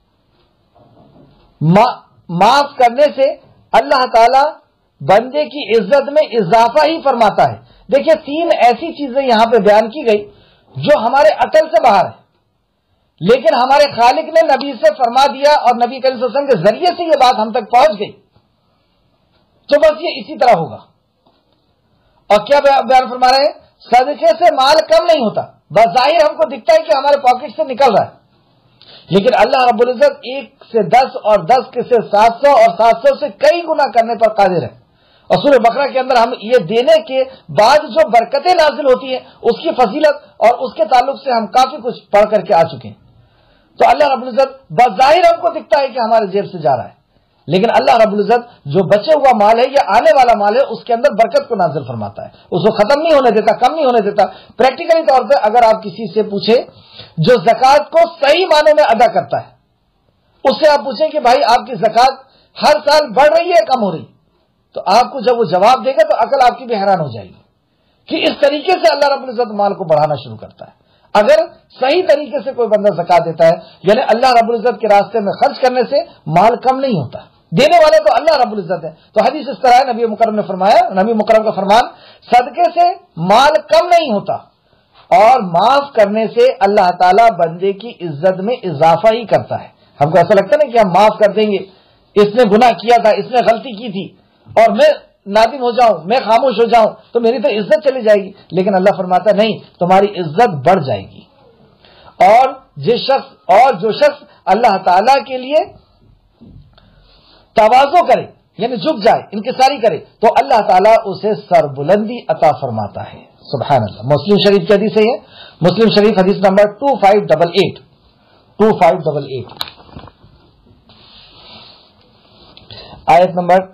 معاف کرنے سے اللہ تعالی بندے کی عزت میں اضافہ ہی فرماتا ہے۔ دیکھیے تین ایسی چیزیں یہاں پہ بیان کی گئی جو ہمارے عقل سے باہر ہے، لیکن ہمارے خالق نے نبی سے فرما دیا اور نبی کریم صلی اللہ علیہ وسلم کے ذریعے سے یہ بات ہم تک پہنچ گئی، تو بس یہ اسی طرح ہوگا۔ اور کیا بیان فرما رہے ہیں؟ صدقے سے مال کم نہیں ہوتا، بظاہر ہم کو دکھتا ہے کہ ہمارے پاکٹ سے نکل رہا ہے، لیکن اللہ رب العزت ایک سے دس اور دس کے سے سات سو اور سات سو سے کئی گنا کرنے پر قادر ہے۔ اور سورہ بقرہ کے اندر ہم یہ دینے کے بعد جو برکتیں نازل ہوتی ہیں اس کی فضیلت اور اس کے تعلق سے ہم کافی کچھ پڑھ کر کے آ چکے ہیں۔ تو اللہ رب العزت بظاہر ہم کو دکھتا ہے کہ ہمارے جیب سے جا رہا ہے، لیکن اللہ رب العزت جو بچے ہوا مال ہے یا آنے والا مال ہے اس کے اندر برکت کو نازل فرماتا ہے، اس کو ختم نہیں ہونے دیتا، کم نہیں ہونے دیتا۔ پریکٹیکلی طور پہ اگر آپ کسی سے پوچھیں جو زکوٰۃ کو صحیح معنوں میں ادا کرتا ہے، اس سے آپ پوچھیں کہ بھائی آپ کی زکوٰۃ ہر سال بڑھ رہی ہے کم ہو رہی، تو آپ کو جب وہ جواب دے گا تو عقل آپ کی بھی حیران ہو جائے گی کہ اس طریقے سے اللہ رب العزت مال کو بڑھانا شروع کرتا ہے۔ اگر صحیح طریقے سے کوئی بندہ زکوٰۃ دیتا ہے، یعنی اللہ رب العزت کے راستے میں خرچ کرنے سے مال کم نہیں ہوتا، دینے والے تو اللہ رب العزت ہے۔ تو حدیث اس طرح ہے، نبی مکرم نے فرمایا، نبی مکرم کا فرمان، صدقے سے مال کم نہیں ہوتا اور معاف کرنے سے اللہ تعالیٰ بندے کی عزت میں اضافہ ہی کرتا ہے۔ ہم کو ایسا لگتا ہے نا کہ ہم معاف کر دیں گے، اس نے گناہ کیا تھا، اس نے غلطی کی تھی اور میں نادم ہو جاؤں، میں خاموش ہو جاؤں تو میری تو عزت چلی جائے گی، لیکن اللہ فرماتا ہے نہیں، تمہاری عزت بڑھ جائے گی۔ اور جس شخص اور جو شخص اللہ تعالیٰ کے لیے تواضع کرے، یعنی جھک جائے، انکساری کرے، تو اللہ تعالیٰ اسے سربلندی عطا فرماتا ہے۔ سبحان اللہ۔ مسلم شریف کی حدیث ہے، مسلم شریف حدیث نمبر two five double eight two five double eight آیت نمبر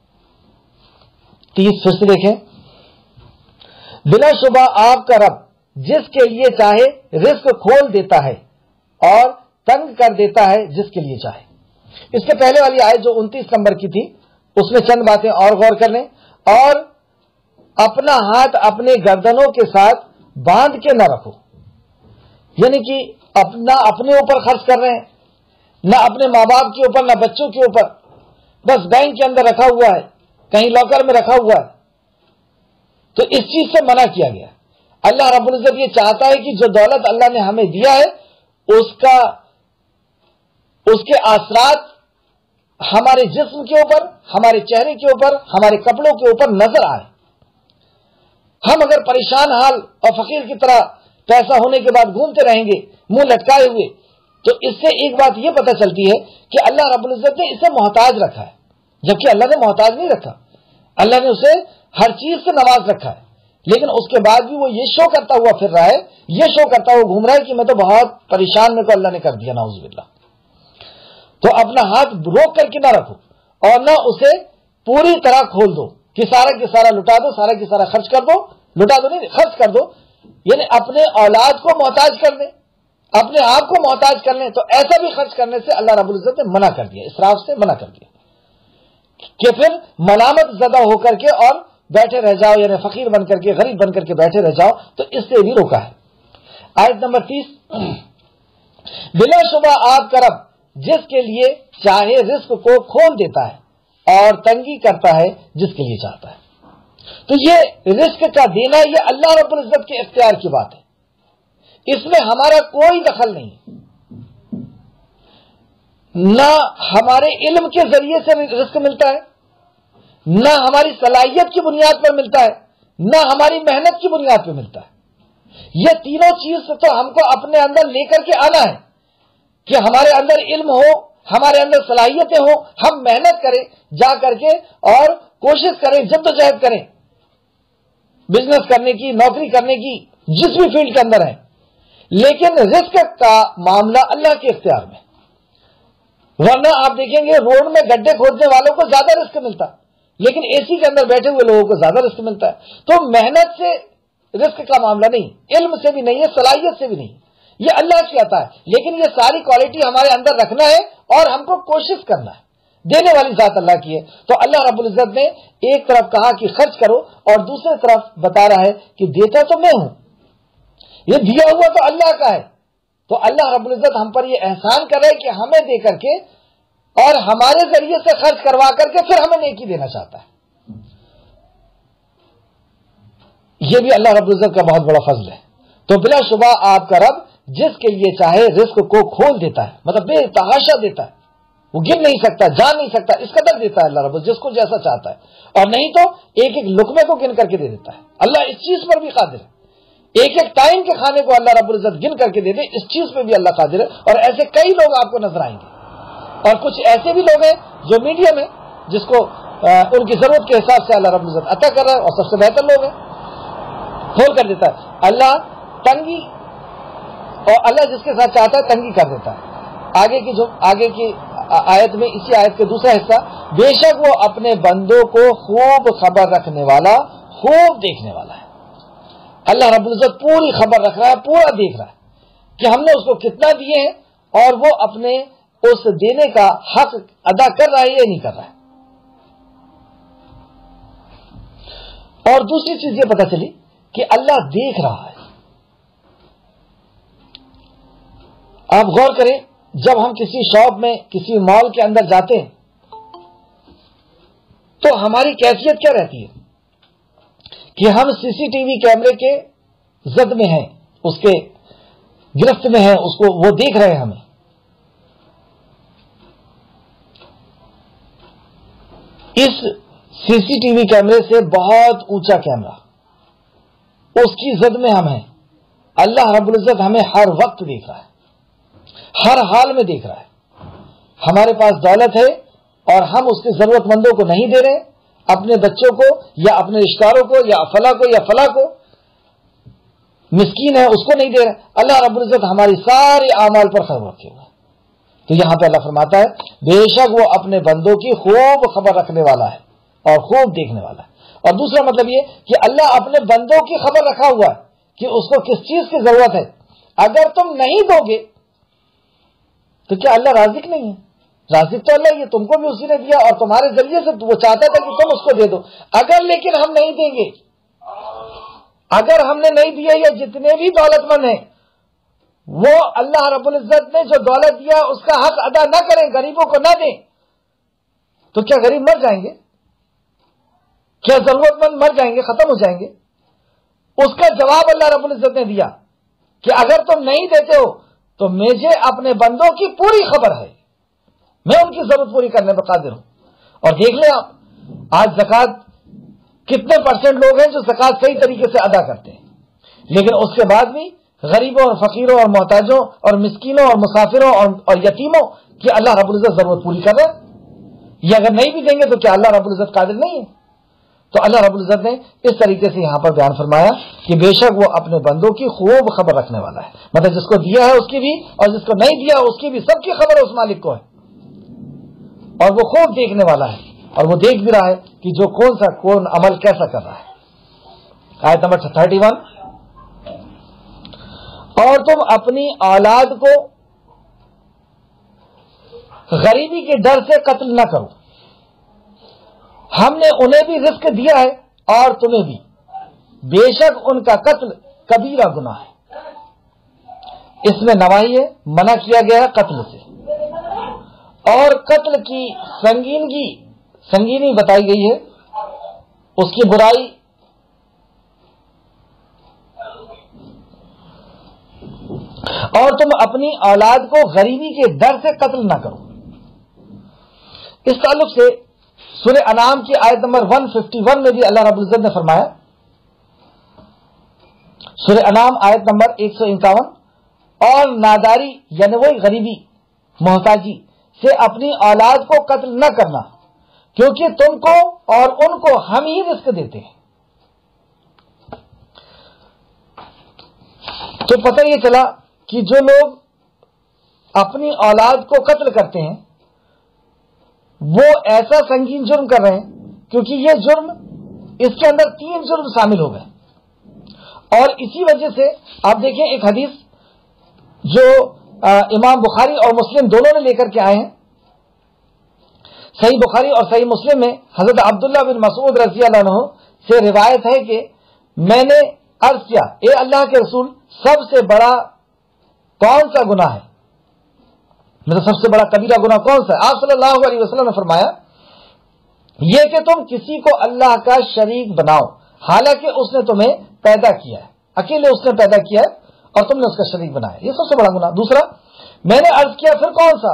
تیس پھر سے دیکھیں۔ بلا شبہ آپ کا رب جس کے لیے چاہے رزق کھول دیتا ہے اور تنگ کر دیتا ہے جس کے لیے چاہے۔ اس کے پہلے والی آیت جو انتیس نمبر کی تھی اس میں چند باتیں اور غور کر لیں۔ اور اپنا ہاتھ اپنے گردنوں کے ساتھ باندھ کے نہ رکھو، یعنی کہ اپنا اپنے اوپر خرچ کر رہے ہیں، نہ اپنے ماں باپ کے اوپر، نہ بچوں کے اوپر، بس بینک کے اندر رکھا ہوا ہے، کہیں لاکر میں رکھا ہوا ہے، تو اس چیز سے منع کیا گیا۔ اللہ رب العزت یہ چاہتا ہے کہ جو دولت اللہ نے ہمیں دیا ہے اس کا اس کے اثرات ہمارے جسم کے اوپر، ہمارے چہرے کے اوپر، ہمارے کپڑوں کے اوپر نظر آئے۔ ہم اگر پریشان حال اور فقیر کی طرح پیسہ ہونے کے بعد گھومتے رہیں گے منہ لٹکائے ہوئے، تو اس سے ایک بات یہ پتہ چلتی ہے کہ اللہ رب العزت نے اسے محتاج رکھا ہے، جبکہ اللہ نے محتاج نہیں رکھا۔ اللہ نے اسے ہر چیز سے نواز رکھا ہے، لیکن اس کے بعد بھی وہ یہ شو کرتا ہوا پھر رہا ہے، یہ شو کرتا ہوا گھوم رہا ہے کہ میں تو بہت پریشان، میرے کو اللہ نے کر دیا، نعوذ باللہ۔ تو اپنا ہاتھ روک کر کے نہ رکھو اور نہ اسے پوری طرح کھول دو کہ سارا کے سارا لٹا دو، سارا کے سارا خرچ کر دو، لٹا دو نہیں، خرچ کر دو، یعنی اپنے اولاد کو محتاج کر لیں، اپنے آپ کو محتاج کر لیں۔ تو ایسا بھی خرچ کرنے سے اللہ رب العزت نے منع کر دیا، اسراف سے منع کر دیا کہ پھر ملامت زدہ ہو کر کے اور بیٹھے رہ جاؤ، یعنی فقیر بن کر کے، غریب بن کر کے بیٹھے رہ جاؤ، تو اس سے بھی روکا ہے۔ آیت نمبر تیس، بلا شبہ آپ کا رب جس کے لیے چاہے رزق کو کھول دیتا ہے اور تنگی کرتا ہے جس کے لیے چاہتا ہے۔ تو یہ رزق کا دینا یہ اللہ رب العزت کے اختیار کی بات ہے، اس میں ہمارا کوئی دخل نہیں۔ نہ ہمارے علم کے ذریعے سے رزق ملتا ہے، نہ ہماری صلاحیت کی بنیاد پر ملتا ہے، نہ ہماری محنت کی بنیاد پر ملتا ہے۔ یہ تینوں چیز تو ہم کو اپنے اندر لے کر کے آنا ہے کہ ہمارے اندر علم ہو، ہمارے اندر صلاحیتیں ہوں، ہم محنت کریں جا کر کے اور کوشش کریں، جد و جہد کریں بزنس کرنے کی، نوکری کرنے کی، جس بھی فیلڈ کے اندر ہے، لیکن رزق کا معاملہ اللہ کے اختیار میں۔ ورنہ آپ دیکھیں گے روڈ میں گڈھے کھودنے والوں کو زیادہ رزق ملتا، لیکن اے سی کے اندر بیٹھے ہوئے لوگوں کو زیادہ رزق ملتا ہے۔ تو محنت سے رزق کا معاملہ نہیں، علم سے بھی نہیں ہے، صلاحیت سے بھی نہیں، یہ اللہ کی عطا ہے، لیکن یہ ساری کوالٹی ہمارے اندر رکھنا ہے اور ہم کو کوشش کرنا ہے۔ دینے والی ذات اللہ کی ہے۔ تو اللہ رب العزت نے ایک طرف کہا کہ خرچ کرو اور دوسری طرف بتا رہا ہے کہ دیتا تو میں ہوں، یہ دیا ہوا تو اللہ کا ہے۔ تو اللہ رب العزت ہم پر یہ احسان کر رہے کہ ہمیں دے کر کے اور ہمارے ذریعے سے خرچ کروا کر کے پھر ہمیں نیکی دینا چاہتا ہے۔ یہ بھی اللہ رب العزت کا بہت بڑا فضل ہے۔ تو بلا شبہ آپ کا رب جس کے لیے چاہے رزق کو کھول دیتا ہے، مطلب بے تحاشا دیتا ہے، وہ گن نہیں سکتا، جان نہیں سکتا، اس قدر دیتا ہے اللہ رب جس کو جیسا چاہتا ہے، اور نہیں تو ایک ایک لقمے کو گن کر کے دے دیتا ہے۔ اللہ اس چیز پر بھی قادر ہے، ایک ایک ٹائم کے کھانے کو اللہ رب العزت گن کر کے دے دے، اس چیز پہ بھی اللہ قادر ہے۔ اور ایسے کئی لوگ آپ کو نظر آئیں گے، اور کچھ ایسے بھی لوگ ہیں جو میڈیم ہے، جس کو ان کی ضرورت کے حساب سے اللہ رب العزت عطا کر رہا ہے، اور سب سے بہتر لوگ ہیں کھول کر دیتا ہے۔ اللہ تنگی، اور اللہ جس کے ساتھ چاہتا ہے تنگی کر دیتا ہے۔ آگے کی جو آگے کی آیت میں، اسی آیت کے دوسرا حصہ، بے شک وہ اپنے بندوں کو خوب خبر رکھنے والا، خوب دیکھنے والا ہے۔ اللہ رب العزت پوری خبر رکھ رہا ہے، پورا دیکھ رہا ہے کہ ہم نے اس کو کتنا دیے ہیں، اور وہ اپنے اس دینے کا حق ادا کر رہا ہے یا نہیں کر رہا ہے۔ اور دوسری چیز یہ پتہ چلی کہ اللہ دیکھ رہا ہے۔ آپ غور کریں، جب ہم کسی شاپ میں، کسی مال کے اندر جاتے ہیں تو ہماری کیفیت کیا رہتی ہے کہ ہم سی سی ٹی وی کیمرے کے زد میں ہیں، اس کے گرفت میں ہیں، اس کو وہ دیکھ رہے ہیں ہمیں۔ اس سی سی ٹی وی کیمرے سے بہت اونچا کیمرہ، اس کی زد میں ہم ہیں۔ اللہ رب العزت ہمیں ہر وقت دیکھ رہا ہے، ہر حال میں دیکھ رہا ہے۔ ہمارے پاس دولت ہے اور ہم اس کے ضرورت مندوں کو نہیں دے رہے، اپنے بچوں کو یا اپنے رشتہ داروں کو یا فلاں کو یا فلاں کو، مسکین ہے اس کو نہیں دے رہے۔ اللہ رب العزت ہماری سارے اعمال پر خبر رکھے ہوئے۔ تو یہاں پہ اللہ فرماتا ہے بے شک وہ اپنے بندوں کی خوب خبر رکھنے والا ہے اور خوب دیکھنے والا ہے۔ اور دوسرا مطلب یہ کہ اللہ اپنے بندوں کی خبر رکھا ہوا ہے کہ اس کو کس چیز کی ضرورت ہے۔ اگر تم نہیں دو گے تو کیا اللہ رازق نہیں ہے؟ رازق تو اللہ، یہ تم کو بھی اسی نے دیا اور تمہارے ذریعے سے وہ چاہتا تھا کہ تم اس کو دے دو۔ اگر لیکن ہم نہیں دیں گے، اگر ہم نے نہیں دیا، یا جتنے بھی دولت مند ہیں وہ اللہ رب العزت نے جو دولت دیا اس کا حق ادا نہ کریں، غریبوں کو نہ دیں، تو کیا غریب مر جائیں گے؟ کیا ضرورت مند مر جائیں گے، ختم ہو جائیں گے؟ اس کا جواب اللہ رب العزت نے دیا کہ اگر تم نہیں دیتے ہو تو مجھے اپنے بندوں کی پوری خبر ہے، میں ان کی ضرورت پوری کرنے پر قادر ہوں۔ اور دیکھ لیں آپ آج زکوٰۃ کتنے پرسنٹ لوگ ہیں جو زکوٰۃ صحیح طریقے سے ادا کرتے ہیں، لیکن اس کے بعد بھی غریبوں اور فقیروں اور محتاجوں اور مسکینوں اور مسافروں اور, اور یتیموں کی اللہ رب العزت ضرورت پوری کر رہا ہے۔ یہ اگر نہیں بھی دیں گے تو کیا اللہ رب العزت قادر نہیں ہے؟ تو اللہ رب العزت نے اس طریقے سے یہاں پر بیان فرمایا کہ بے شک وہ اپنے بندوں کی خوب خبر رکھنے والا ہے، مطلب جس کو دیا ہے اس کی بھی اور جس کو نہیں دیا اس کی بھی، سب کی خبر اس مالک کو ہے، اور وہ خوب دیکھنے والا ہے، اور وہ دیکھ بھی رہا ہے کہ جو کون سا کون عمل کیسا کر رہا ہے۔ آیت نمبر تھرٹی ون، اور تم اپنی اولاد کو غریبی کے ڈر سے قتل نہ کرو، ہم نے انہیں بھی رزق دیا ہے اور تمہیں بھی، بے شک ان کا قتل کبیرہ گناہ ہے۔ اس میں نواہی ہے، منع کیا گیا ہے قتل سے، اور قتل کی سنگینگی سنگینی بتائی گئی ہے، اس کی برائی اور تم اپنی اولاد کو غریبی کے ڈر سے قتل نہ کرو۔ اس تعلق سے سورہ انعام کی آیت نمبر ایک سو اکیاون میں بھی اللہ رب العزت نے فرمایا، سورہ انعام آیت نمبر ایک سو اکیاون، اور ناداری یعنی وہی غریبی محتاجی سے اپنی اولاد کو قتل نہ کرنا، کیونکہ تم کو اور ان کو ہم ہی رزق دیتے ہیں۔ تو پتہ یہ چلا کہ جو لوگ اپنی اولاد کو قتل کرتے ہیں وہ ایسا سنگین جرم کر رہے ہیں، کیونکہ یہ جرم، اس کے اندر تین جرم شامل ہو گئے۔ اور اسی وجہ سے آپ دیکھیں ایک حدیث جو امام بخاری اور مسلم دونوں نے لے کر کے آئے ہیں، صحیح بخاری اور صحیح مسلم میں حضرت عبداللہ بن مسعود رضی اللہ عنہ سے روایت ہے کہ میں نے عرض کیا، اے اللہ کے رسول، سب سے بڑا کون سا گناہ ہے، مطلب سب سے بڑا کبیرہ گناہ کون سا ہے؟ آپ صلی اللہ علیہ وسلم نے فرمایا، یہ کہ تم کسی کو اللہ کا شریک بناؤ حالانکہ اس نے تمہیں پیدا کیا ہے، اکیلے اس نے پیدا کیا ہے اور تم نے اس کا شریک بنایا، یہ سب سے بڑا گناہ۔ دوسرا، میں نے عرض کیا پھر کون سا؟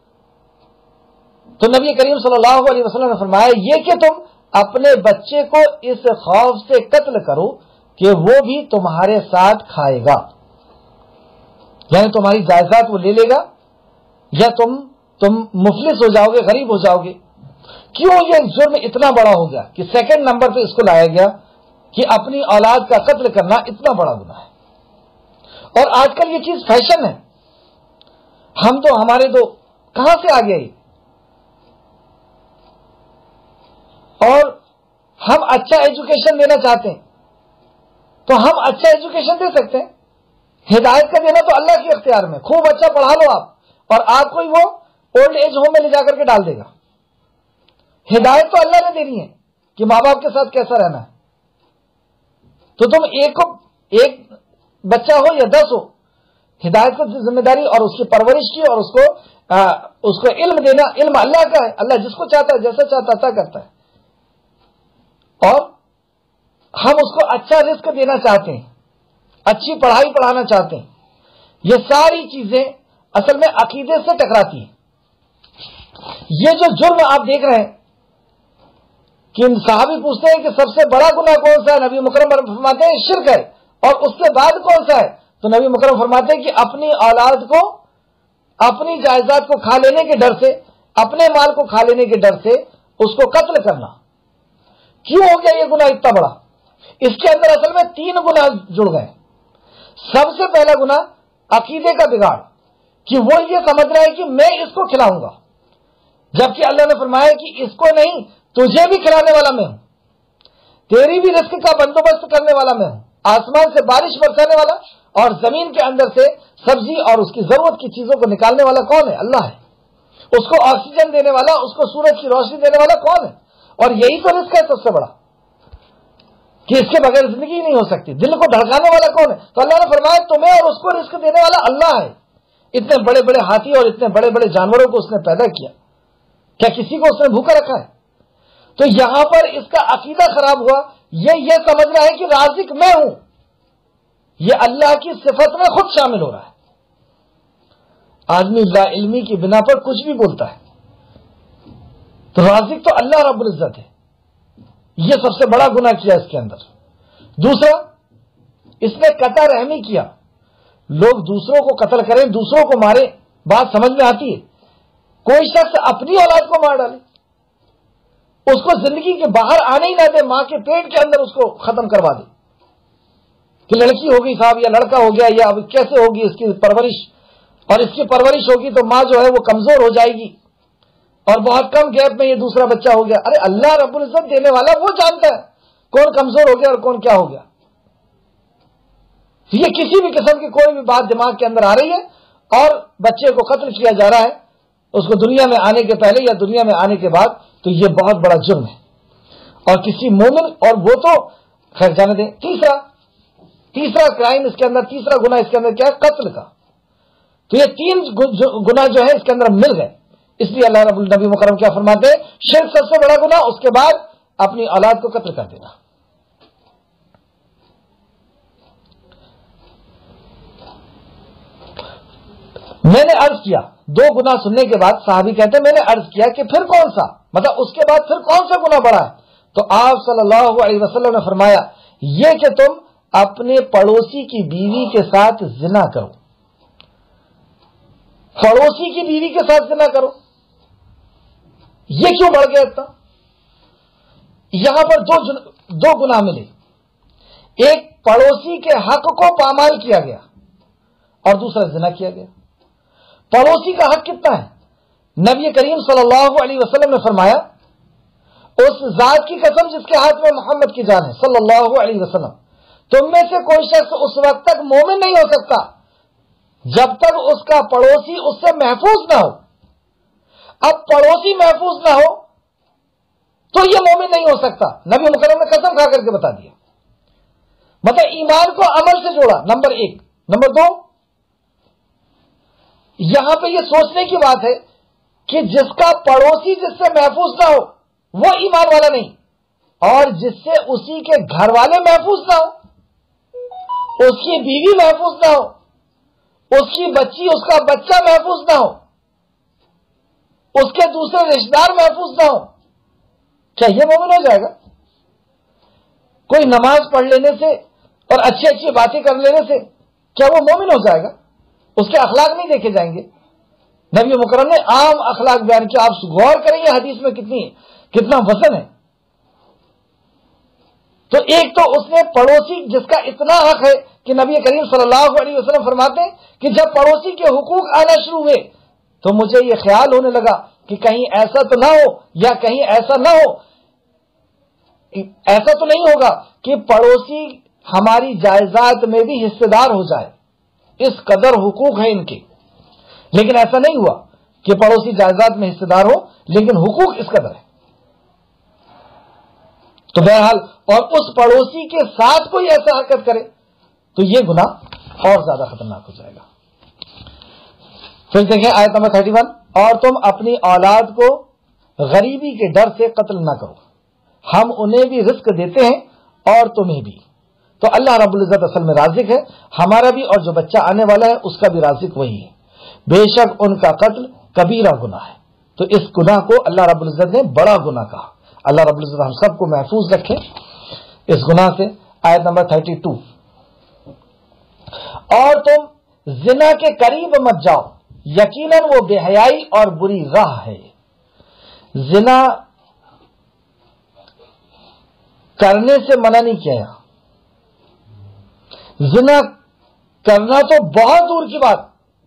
تو نبی کریم صلی اللہ علیہ وسلم نے فرمایا، یہ کہ تم اپنے بچے کو اس خوف سے قتل کرو کہ وہ بھی تمہارے ساتھ کھائے گا، یعنی تمہاری جائیداد وہ لے لے گا یا تم تم مفلس ہو جاؤ گے، غریب ہو جاؤ گے۔ کیوں یہ جرم اتنا بڑا ہو گیا کہ سیکنڈ نمبر پہ اس کو لایا گیا کہ اپنی اولاد کا قتل کرنا اتنا بڑا گناہ ہے؟ اور آج کل یہ چیز فیشن ہے، ہم تو ہمارے تو کہاں سے آ گیا یہ؟ اور ہم اچھا ایجوکیشن دینا چاہتے ہیں تو ہم اچھا ایجوکیشن دے سکتے ہیں، ہدایت کا دینا تو اللہ کے اختیار میں، خوب اچھا پڑھا لو آپ، اور آپ کو وہ اولڈ ایج ہوم میں لے جا کر کے ڈال دے گا۔ ہدایت تو اللہ نے دینی ہے کہ ماں باپ کے ساتھ کیسا رہنا ہے۔ تو تم ایک کو ایک بچہ ہو یا دس ہو، ہدایت کو ذمہ داری اور اس کی پرورش کی اور اس کو آ, اس کو علم دینا، علم اللہ کا ہے، اللہ جس کو چاہتا ہے جیسا چاہتا عطا کرتا ہے، اور ہم اس کو اچھا رزق دینا چاہتے ہیں، اچھی پڑھائی پڑھانا چاہتے ہیں۔ یہ ساری چیزیں اصل میں عقیدے سے ٹکراتی ہیں۔ یہ جو جرم آپ دیکھ رہے ہیں کہ صحابی پوچھتے ہیں کہ سب سے بڑا گناہ کون سا ہے، نبی مکرم فرماتے ہیں شرک ہے، اور اس کے بعد کون سا ہے؟ تو نبی مکرم فرماتے ہیں کہ اپنی اولاد کو، اپنی جائیداد کو کھا لینے کے ڈر سے، اپنے مال کو کھا لینے کے ڈر سے اس کو قتل کرنا۔ کیوں ہو گیا یہ گناہ اتنا بڑا؟ اس کے اندر اصل میں تین گناہ جڑ گئے۔ سب سے پہلا گناہ عقیدے کا بگاڑ، کہ وہ یہ سمجھ رہا ہے کہ میں اس کو کھلاؤں گا، جبکہ اللہ نے فرمایا کہ اس کو نہیں، تجھے بھی کھلانے والا میں ہوں، تیری بھی رزق کا بندوبست کرنے والا میں ہوں، آسمان سے بارش برسانے والا اور زمین کے اندر سے سبزی اور اس کی ضرورت کی چیزوں کو نکالنے والا کون ہے؟ اللہ ہے۔ اس کو آکسیجن دینے والا، اس کو سورج کی روشنی دینے والا کون ہے؟ اور یہی تو رزق ہے سب سے بڑا، کہ اس کے بغیر زندگی نہیں ہو سکتی۔ دل کو دھڑکانے والا کون ہے؟ تو اللہ نے فرمایا تمہیں اور اس کو رزق دینے والا اللہ ہے۔ اتنے بڑے بڑے ہاتھی اور اتنے بڑے بڑے جانوروں کو اس نے پیدا کیا، کیا کسی کو اس نے بھوکا رکھا ہے؟ تو یہاں پر اس کا عقیدہ خراب ہوا، یہ یہ سمجھ رہا ہے کہ رازق میں ہوں، یہ اللہ کی صفت میں خود شامل ہو رہا ہے۔ آدمی لا علمی کی بنا پر کچھ بھی بولتا ہے، تو رازق تو اللہ رب العزت ہے۔ یہ سب سے بڑا گناہ کیا اس کے اندر۔ دوسرا، اس نے قطع رحمی کیا، لوگ دوسروں کو قتل کریں، دوسروں کو مارے، بات سمجھ میں آتی ہے۔ کوئی شخص اپنی اولاد کو مار ڈالے، اس کو زندگی کے باہر آنے ہی نہ دے، ماں کے پیٹ کے اندر اس کو ختم کروا دے کہ لڑکی ہوگی صاحب یا لڑکا ہو گیا، یا اب کیسے ہوگی اس کی پرورش، اور اس کی پرورش ہوگی تو ماں جو ہے وہ کمزور ہو جائے گی، اور بہت کم گیپ میں یہ دوسرا بچہ ہو گیا۔ ارے اللہ رب العزت دینے والا وہ جانتا ہے کون کمزور ہو گیا اور کون کیا ہو گیا۔ یہ کسی بھی قسم کی کوئی بھی بات دماغ کے اندر آ رہی ہے اور بچے کو قتل کیا جا رہا ہے اس کو دنیا میں آنے کے پہلے یا دنیا میں آنے کے بعد، تو یہ بہت بڑا جرم ہے، اور کسی مومن، اور وہ تو خیر جانے دیں۔ تیسرا تیسرا کرائم اس کے اندر، تیسرا گناہ اس کے اندر کیا ہے؟ قتل کا۔ تو یہ تین گناہ جو ہے اس کے اندر مل گئے، اس لیے اللہ رب النبی مکرم کیا فرماتے ہیں؟ شرک سب سے بڑا گناہ، اس کے بعد اپنی اولاد کو قتل کر دینا۔ میں نے عرض کیا، دو گناہ سننے کے بعد صحابی کہتے ہیں میں نے عرض کیا کہ پھر کون سا، مطلب اس کے بعد پھر کون سا گناہ بڑا ہے؟ تو آپ صلی اللہ علیہ وسلم نے فرمایا یہ کہ تم اپنے پڑوسی کی بیوی کے ساتھ زنا کرو، پڑوسی کی بیوی کے ساتھ زنا کرو، یہ کیوں بڑھ گیا اتنا؟ یہاں پر دو جن... دو گناہ ملے، ایک پڑوسی کے حق کو پامال کیا گیا اور دوسرا زنا کیا گیا۔ پڑوسی کا حق کتنا ہے؟ نبی کریم صلی اللہ علیہ وسلم نے فرمایا اس ذات کی قسم جس کے ہاتھ میں محمد کی جان ہے صلی اللہ علیہ وسلم، تم میں سے کوئی شخص اس وقت تک مومن نہیں ہو سکتا جب تک اس کا پڑوسی اس سے محفوظ نہ ہو۔ اب پڑوسی محفوظ نہ ہو تو یہ مومن نہیں ہو سکتا، نبی مکرم نے قسم کھا کر کے بتا دیا۔ مطلب ایمان کو عمل سے جوڑا، نمبر ایک۔ نمبر دو، یہاں پہ یہ سوچنے کی بات ہے کہ جس کا پڑوسی جس سے محفوظ نہ ہو وہ ایمان والا نہیں، اور جس سے اسی کے گھر والے محفوظ نہ ہو، اس کی بیوی محفوظ نہ ہو، اس کی بچی اس کا بچہ محفوظ نہ ہو، اس کے دوسرے رشتہ دار محفوظ نہ ہو، کیا یہ مومن ہو جائے گا؟ کوئی نماز پڑھ لینے سے اور اچھی اچھی باتیں کر لینے سے کیا وہ مومن ہو جائے گا؟ اس کے اخلاق نہیں دیکھے جائیں گے؟ نبی مکرم نے عام اخلاق بیان کیا، آپ غور کریں یہ حدیث میں کتنی کتنا وزن ہے۔ تو ایک تو اس نے پڑوسی جس کا اتنا حق ہے کہ نبی کریم صلی اللہ علیہ وسلم فرماتے ہیں کہ جب پڑوسی کے حقوق آنا شروع ہوئے تو مجھے یہ خیال ہونے لگا کہ کہیں ایسا تو نہ ہو، یا کہیں ایسا نہ ہو ایسا تو نہیں ہوگا کہ پڑوسی ہماری جائیداد میں بھی حصے دار ہو جائے، اس قدر حقوق ہیں ان کے۔ لیکن ایسا نہیں ہوا کہ پڑوسی جائیداد میں حصے دار ہو، لیکن حقوق اس قدر ہے۔ تو بہرحال اور اس پڑوسی کے ساتھ کوئی ایسا حرکت کرے تو یہ گناہ اور زیادہ خطرناک ہو جائے گا۔ پھر دیکھیں آیت نمبر تھرٹی ون، اور تم اپنی اولاد کو غریبی کے ڈر سے قتل نہ کرو، ہم انہیں بھی رزق دیتے ہیں اور تمہیں بھی۔ تو اللہ رب العزت اصل میں رازق ہے، ہمارا بھی اور جو بچہ آنے والا ہے اس کا بھی رازق وہی ہے۔ بے شک ان کا قتل کبیرہ گناہ ہے۔ تو اس گناہ کو اللہ رب العزت نے بڑا گناہ کہا۔ اللہ رب العزت ہم سب کو محفوظ رکھے اس گناہ سے۔ آیت نمبر تھرٹی ٹو، اور تم زنا کے قریب مت جاؤ، یقیناً وہ بے حیائی اور بری راہ ہے۔ زنا کرنے سے منع نہیں کیا یہاں، زنا کرنا تو بہت دور کی بات،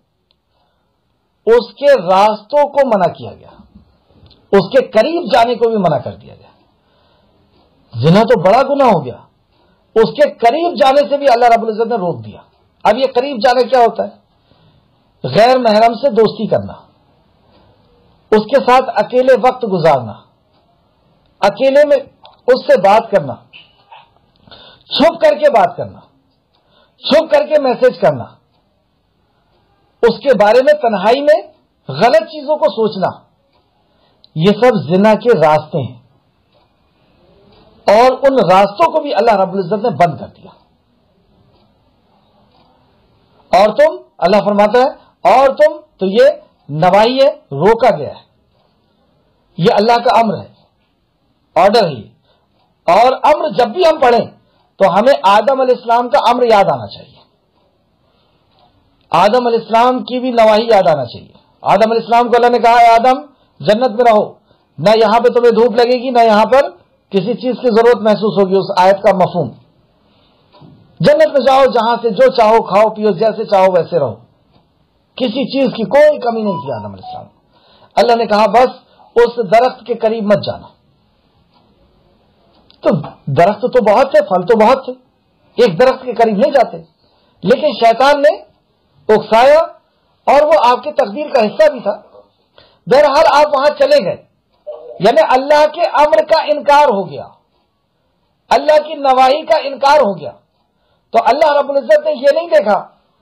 اس کے راستوں کو منع کیا گیا، اس کے قریب جانے کو بھی منع کر دیا گیا۔ زنا تو بڑا گناہ ہو گیا، اس کے قریب جانے سے بھی اللہ رب العزت نے روک دیا۔ اب یہ قریب جانا کیا ہوتا ہے؟ غیر محرم سے دوستی کرنا، اس کے ساتھ اکیلے وقت گزارنا، اکیلے میں اس سے بات کرنا، چھپ کر کے بات کرنا، چھپ کر کے میسج کرنا، اس کے بارے میں تنہائی میں غلط چیزوں کو سوچنا، یہ سب زنا کے راستے ہیں، اور ان راستوں کو بھی اللہ رب العزت نے بند کر دیا۔ اور تم، اللہ فرماتا ہے اور تم، تو یہ نواہی ہے، روکا گیا ہے، یہ اللہ کا امر ہے، آرڈر ہے یہ۔ اور امر جب بھی ہم پڑھیں تو ہمیں آدم علیہ السلام کا امر یاد آنا چاہیے، آدم علیہ السلام کی بھی نواہی یاد آنا چاہیے۔ آدم علیہ السلام کو اللہ نے کہا ہے آدم جنت میں رہو، نہ یہاں پہ تمہیں دھوپ لگے گی، نہ یہاں پر کسی چیز کی ضرورت محسوس ہوگی، اس آیت کا مفہوم، جنت میں جاؤ جہاں سے جو چاہو کھاؤ پیو، جیسے چاہو ویسے رہو، کسی چیز کی کوئی کمی نہیں کی آدم علیہ السلام۔ اللہ نے کہا بس اس درخت کے قریب مت جانا۔ تو درخت تو بہت تھے، پھل تو بہت تھے، ایک درخت کے قریب نہیں جاتے، لیکن شیطان نے اکسایا اور وہ آپ کی تقدیر کا حصہ بھی تھا۔ بہرحال آپ وہاں چلے گئے، یعنی اللہ کے امر کا انکار ہو گیا، اللہ کی نواہی کا انکار ہو گیا۔ تو اللہ رب العزت نے یہ نہیں دیکھا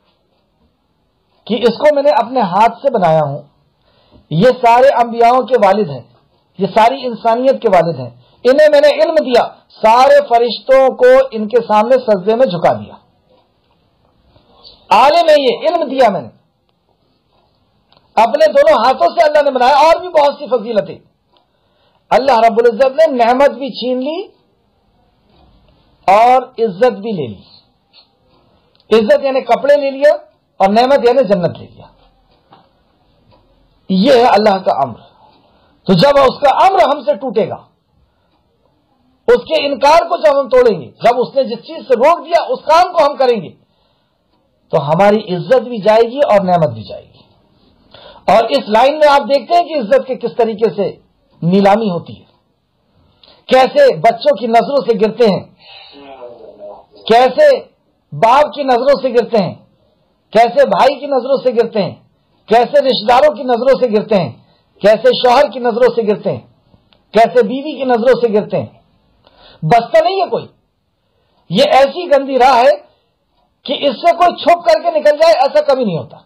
کہ اس کو میں نے اپنے ہاتھ سے بنایا ہوں، یہ سارے انبیاؤں کے والد ہیں، یہ ساری انسانیت کے والد ہیں، انہیں میں نے علم دیا، سارے فرشتوں کو ان کے سامنے سجدے میں جھکا دیا، عالم ہے یہ، علم دیا میں نے، اپنے دونوں ہاتھوں سے اللہ نے بنایا، اور بھی بہت سی فضیلتیں۔ اللہ رب العزت نے نعمت بھی چھین لی اور عزت بھی لے لی۔ عزت یعنی کپڑے لے لیا اور نعمت یعنی جنت لے لیا۔ یہ ہے اللہ کا امر۔ تو جب اس کا امر ہم سے ٹوٹے گا، اس کے انکار کو جب ہم توڑیں گے، جب اس نے جس چیز سے روک دیا اس کام کو ہم کریں گے، تو ہماری عزت بھی جائے گی اور نعمت بھی جائے گی۔ اور اس لائن میں آپ دیکھتے ہیں کہ عزت کے کس طریقے سے نیلامی ہوتی ہے، کیسے بچوں کی نظروں سے گرتے ہیں، کیسے باپ کی نظروں سے گرتے ہیں، کیسے بھائی کی نظروں سے گرتے ہیں، کیسے رشتہ داروں کی نظروں سے گرتے ہیں، کیسے شوہر کی نظروں سے گرتے ہیں، کیسے بیوی کی نظروں سے گرتے ہیں۔ بچتا نہیں ہے کوئی۔ یہ ایسی گندی راہ ہے کہ اس سے کوئی چھپ کر کے نکل جائے، ایسا کبھی نہیں ہوتا۔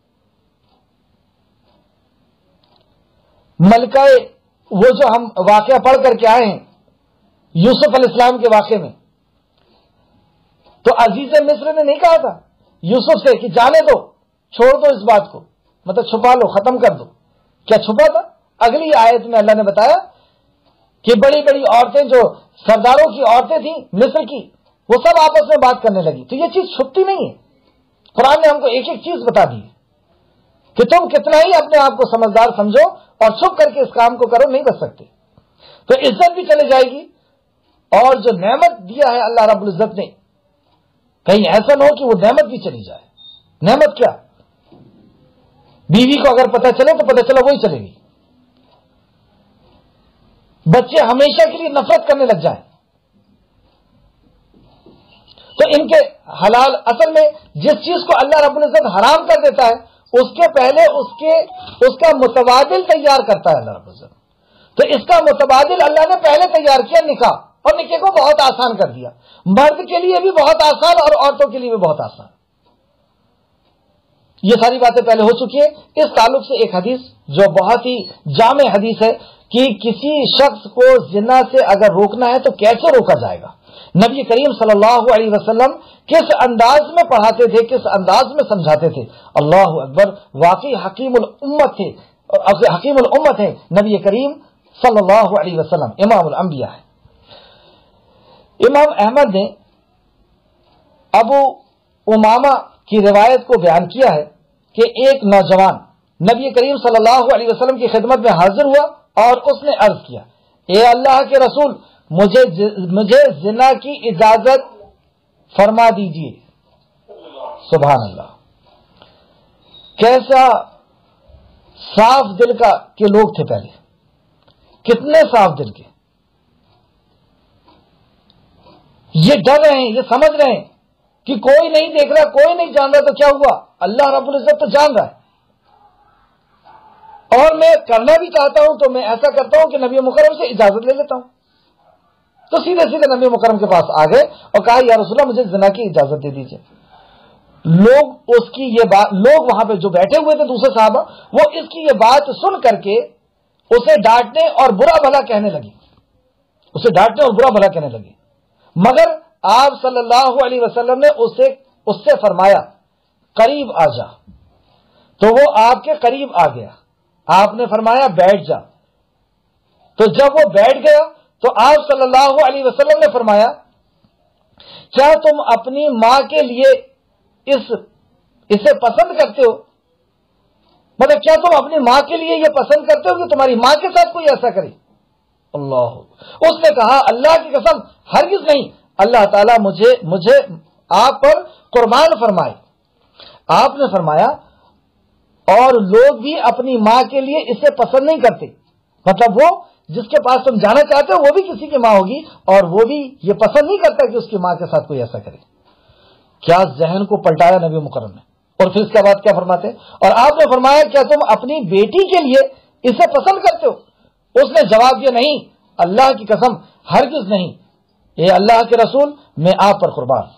ملکہ وہ جو ہم واقعہ پڑھ کر کے آئے ہیں یوسف علیہ السلام کے واقعے میں، تو عزیز مصر نے نہیں کہا تھا یوسف سے کہ جانے دو، چھوڑ دو اس بات کو، مطلب چھپا لو، ختم کر دو۔ کیا چھپا تھا؟ اگلی آیت میں اللہ نے بتایا کہ بڑی بڑی عورتیں جو سرداروں کی عورتیں تھیں مصر کی، وہ سب آپس میں بات کرنے لگی۔ تو یہ چیز چھپتی نہیں ہے۔ قرآن نے ہم کو ایک ایک چیز بتا دی کہ تم کتنا ہی اپنے آپ کو سمجھدار سمجھو اور چھپ کر کے اس کام کو کرو، نہیں بچ سکتے۔ تو عزت بھی چلے جائے گی، اور جو نعمت دیا ہے اللہ رب العزت نے، کہیں ایسا نہ ہو کہ وہ نعمت بھی چلی جائے۔ نعمت کیا؟ بیوی کو اگر پتہ چلے تو پتہ چلا وہی چلے گی۔ بچے ہمیشہ کے لیے نفرت کرنے لگ جائیں، تو ان کے حلال، اصل میں جس چیز کو اللہ رب العزت حرام کر دیتا ہے اس کے پہلے اس کے اس کا متبادل تیار کرتا ہے اللہ رب العزت۔ تو اس کا متبادل اللہ نے پہلے تیار کیا نکاح، اور نکاح کو بہت آسان کر دیا، مرد کے لیے بھی بہت آسان اور عورتوں کے لیے بھی بہت آسان۔ یہ ساری باتیں پہلے ہو چکی ہیں۔ اس تعلق سے ایک حدیث جو بہت ہی جامع حدیث ہے کہ کسی شخص کو زنا سے اگر روکنا ہے تو کیسے روکا جائے گا۔ نبی کریم صلی اللہ علیہ وسلم کس انداز میں پڑھاتے تھے، کس انداز میں سمجھاتے تھے، اللہ اکبر، واقعی حکیم الامت تھے، حکیم الامت ہے نبی کریم صلی اللہ علیہ وسلم، امام الانبیاء ہے۔ امام احمد نے ابو امامہ کی روایت کو بیان کیا ہے کہ ایک نوجوان نبی کریم صلی اللہ علیہ وسلم کی خدمت میں حاضر ہوا اور اس نے عرض کیا، اے اللہ کے رسول، مجھے مجھے زنا کی اجازت فرما دیجیے۔ سبحان اللہ، کیسا صاف دل کا کے لوگ تھے پہلے، کتنے صاف دل کے، یہ ڈر رہے ہیں، یہ سمجھ رہے ہیں کہ کوئی نہیں دیکھ رہا، کوئی نہیں جان رہا، تو کیا ہوا، اللہ رب العزت تو جان رہا ہے، اور میں کرنا بھی چاہتا ہوں تو میں ایسا کرتا ہوں کہ نبی مکرم سے اجازت لے لیتا ہوں۔ تو سیدھے سیدھے نبی مکرم کے پاس آ گئے اور کہا یا رسول اللہ مجھے زنا کی اجازت دے دیجیے۔ لوگ اس کی یہ بات، لوگ وہاں پہ جو بیٹھے ہوئے تھے دوسرے صحابہ، وہ اس کی یہ بات سن کر کے اسے ڈانٹنے اور برا بھلا کہنے لگے، اسے ڈانٹنے اور برا بھلا کہنے لگے، مگر آپ صلی اللہ علیہ وسلم نے اسے اس سے فرمایا قریب آ جا، تو وہ آپ کے قریب آ گیا۔ آپ نے فرمایا بیٹھ جا، تو جب وہ بیٹھ گیا تو آپ صلی اللہ علیہ وسلم نے فرمایا کیا تم اپنی ماں کے لیے اس اسے پسند کرتے ہو؟ مطلب کیا تم اپنی ماں کے لیے یہ پسند کرتے ہو کہ تمہاری ماں کے ساتھ کوئی ایسا کرے؟ اللہ، اس نے کہا اللہ کی قسم ہرگز نہیں، اللہ تعالیٰ مجھے مجھے آپ پر قربان فرمائے۔ آپ نے فرمایا اور لوگ بھی اپنی ماں کے لیے اسے پسند نہیں کرتے، مطلب وہ جس کے پاس تم جانا چاہتے ہو وہ بھی کسی کی ماں ہوگی اور وہ بھی یہ پسند نہیں کرتا کہ اس کی ماں کے ساتھ کوئی ایسا کرے۔ کیا ذہن کو پلٹایا نبی مکرم نے، اور پھر اس کے بعد کیا فرماتے، اور آپ نے فرمایا کیا تم اپنی بیٹی کے لیے اسے پسند کرتے ہو؟ اس نے جواب دیا نہیں، اللہ کی قسم ہرگز نہیں، اے اللہ کے رسول میں آپ پر قربان۔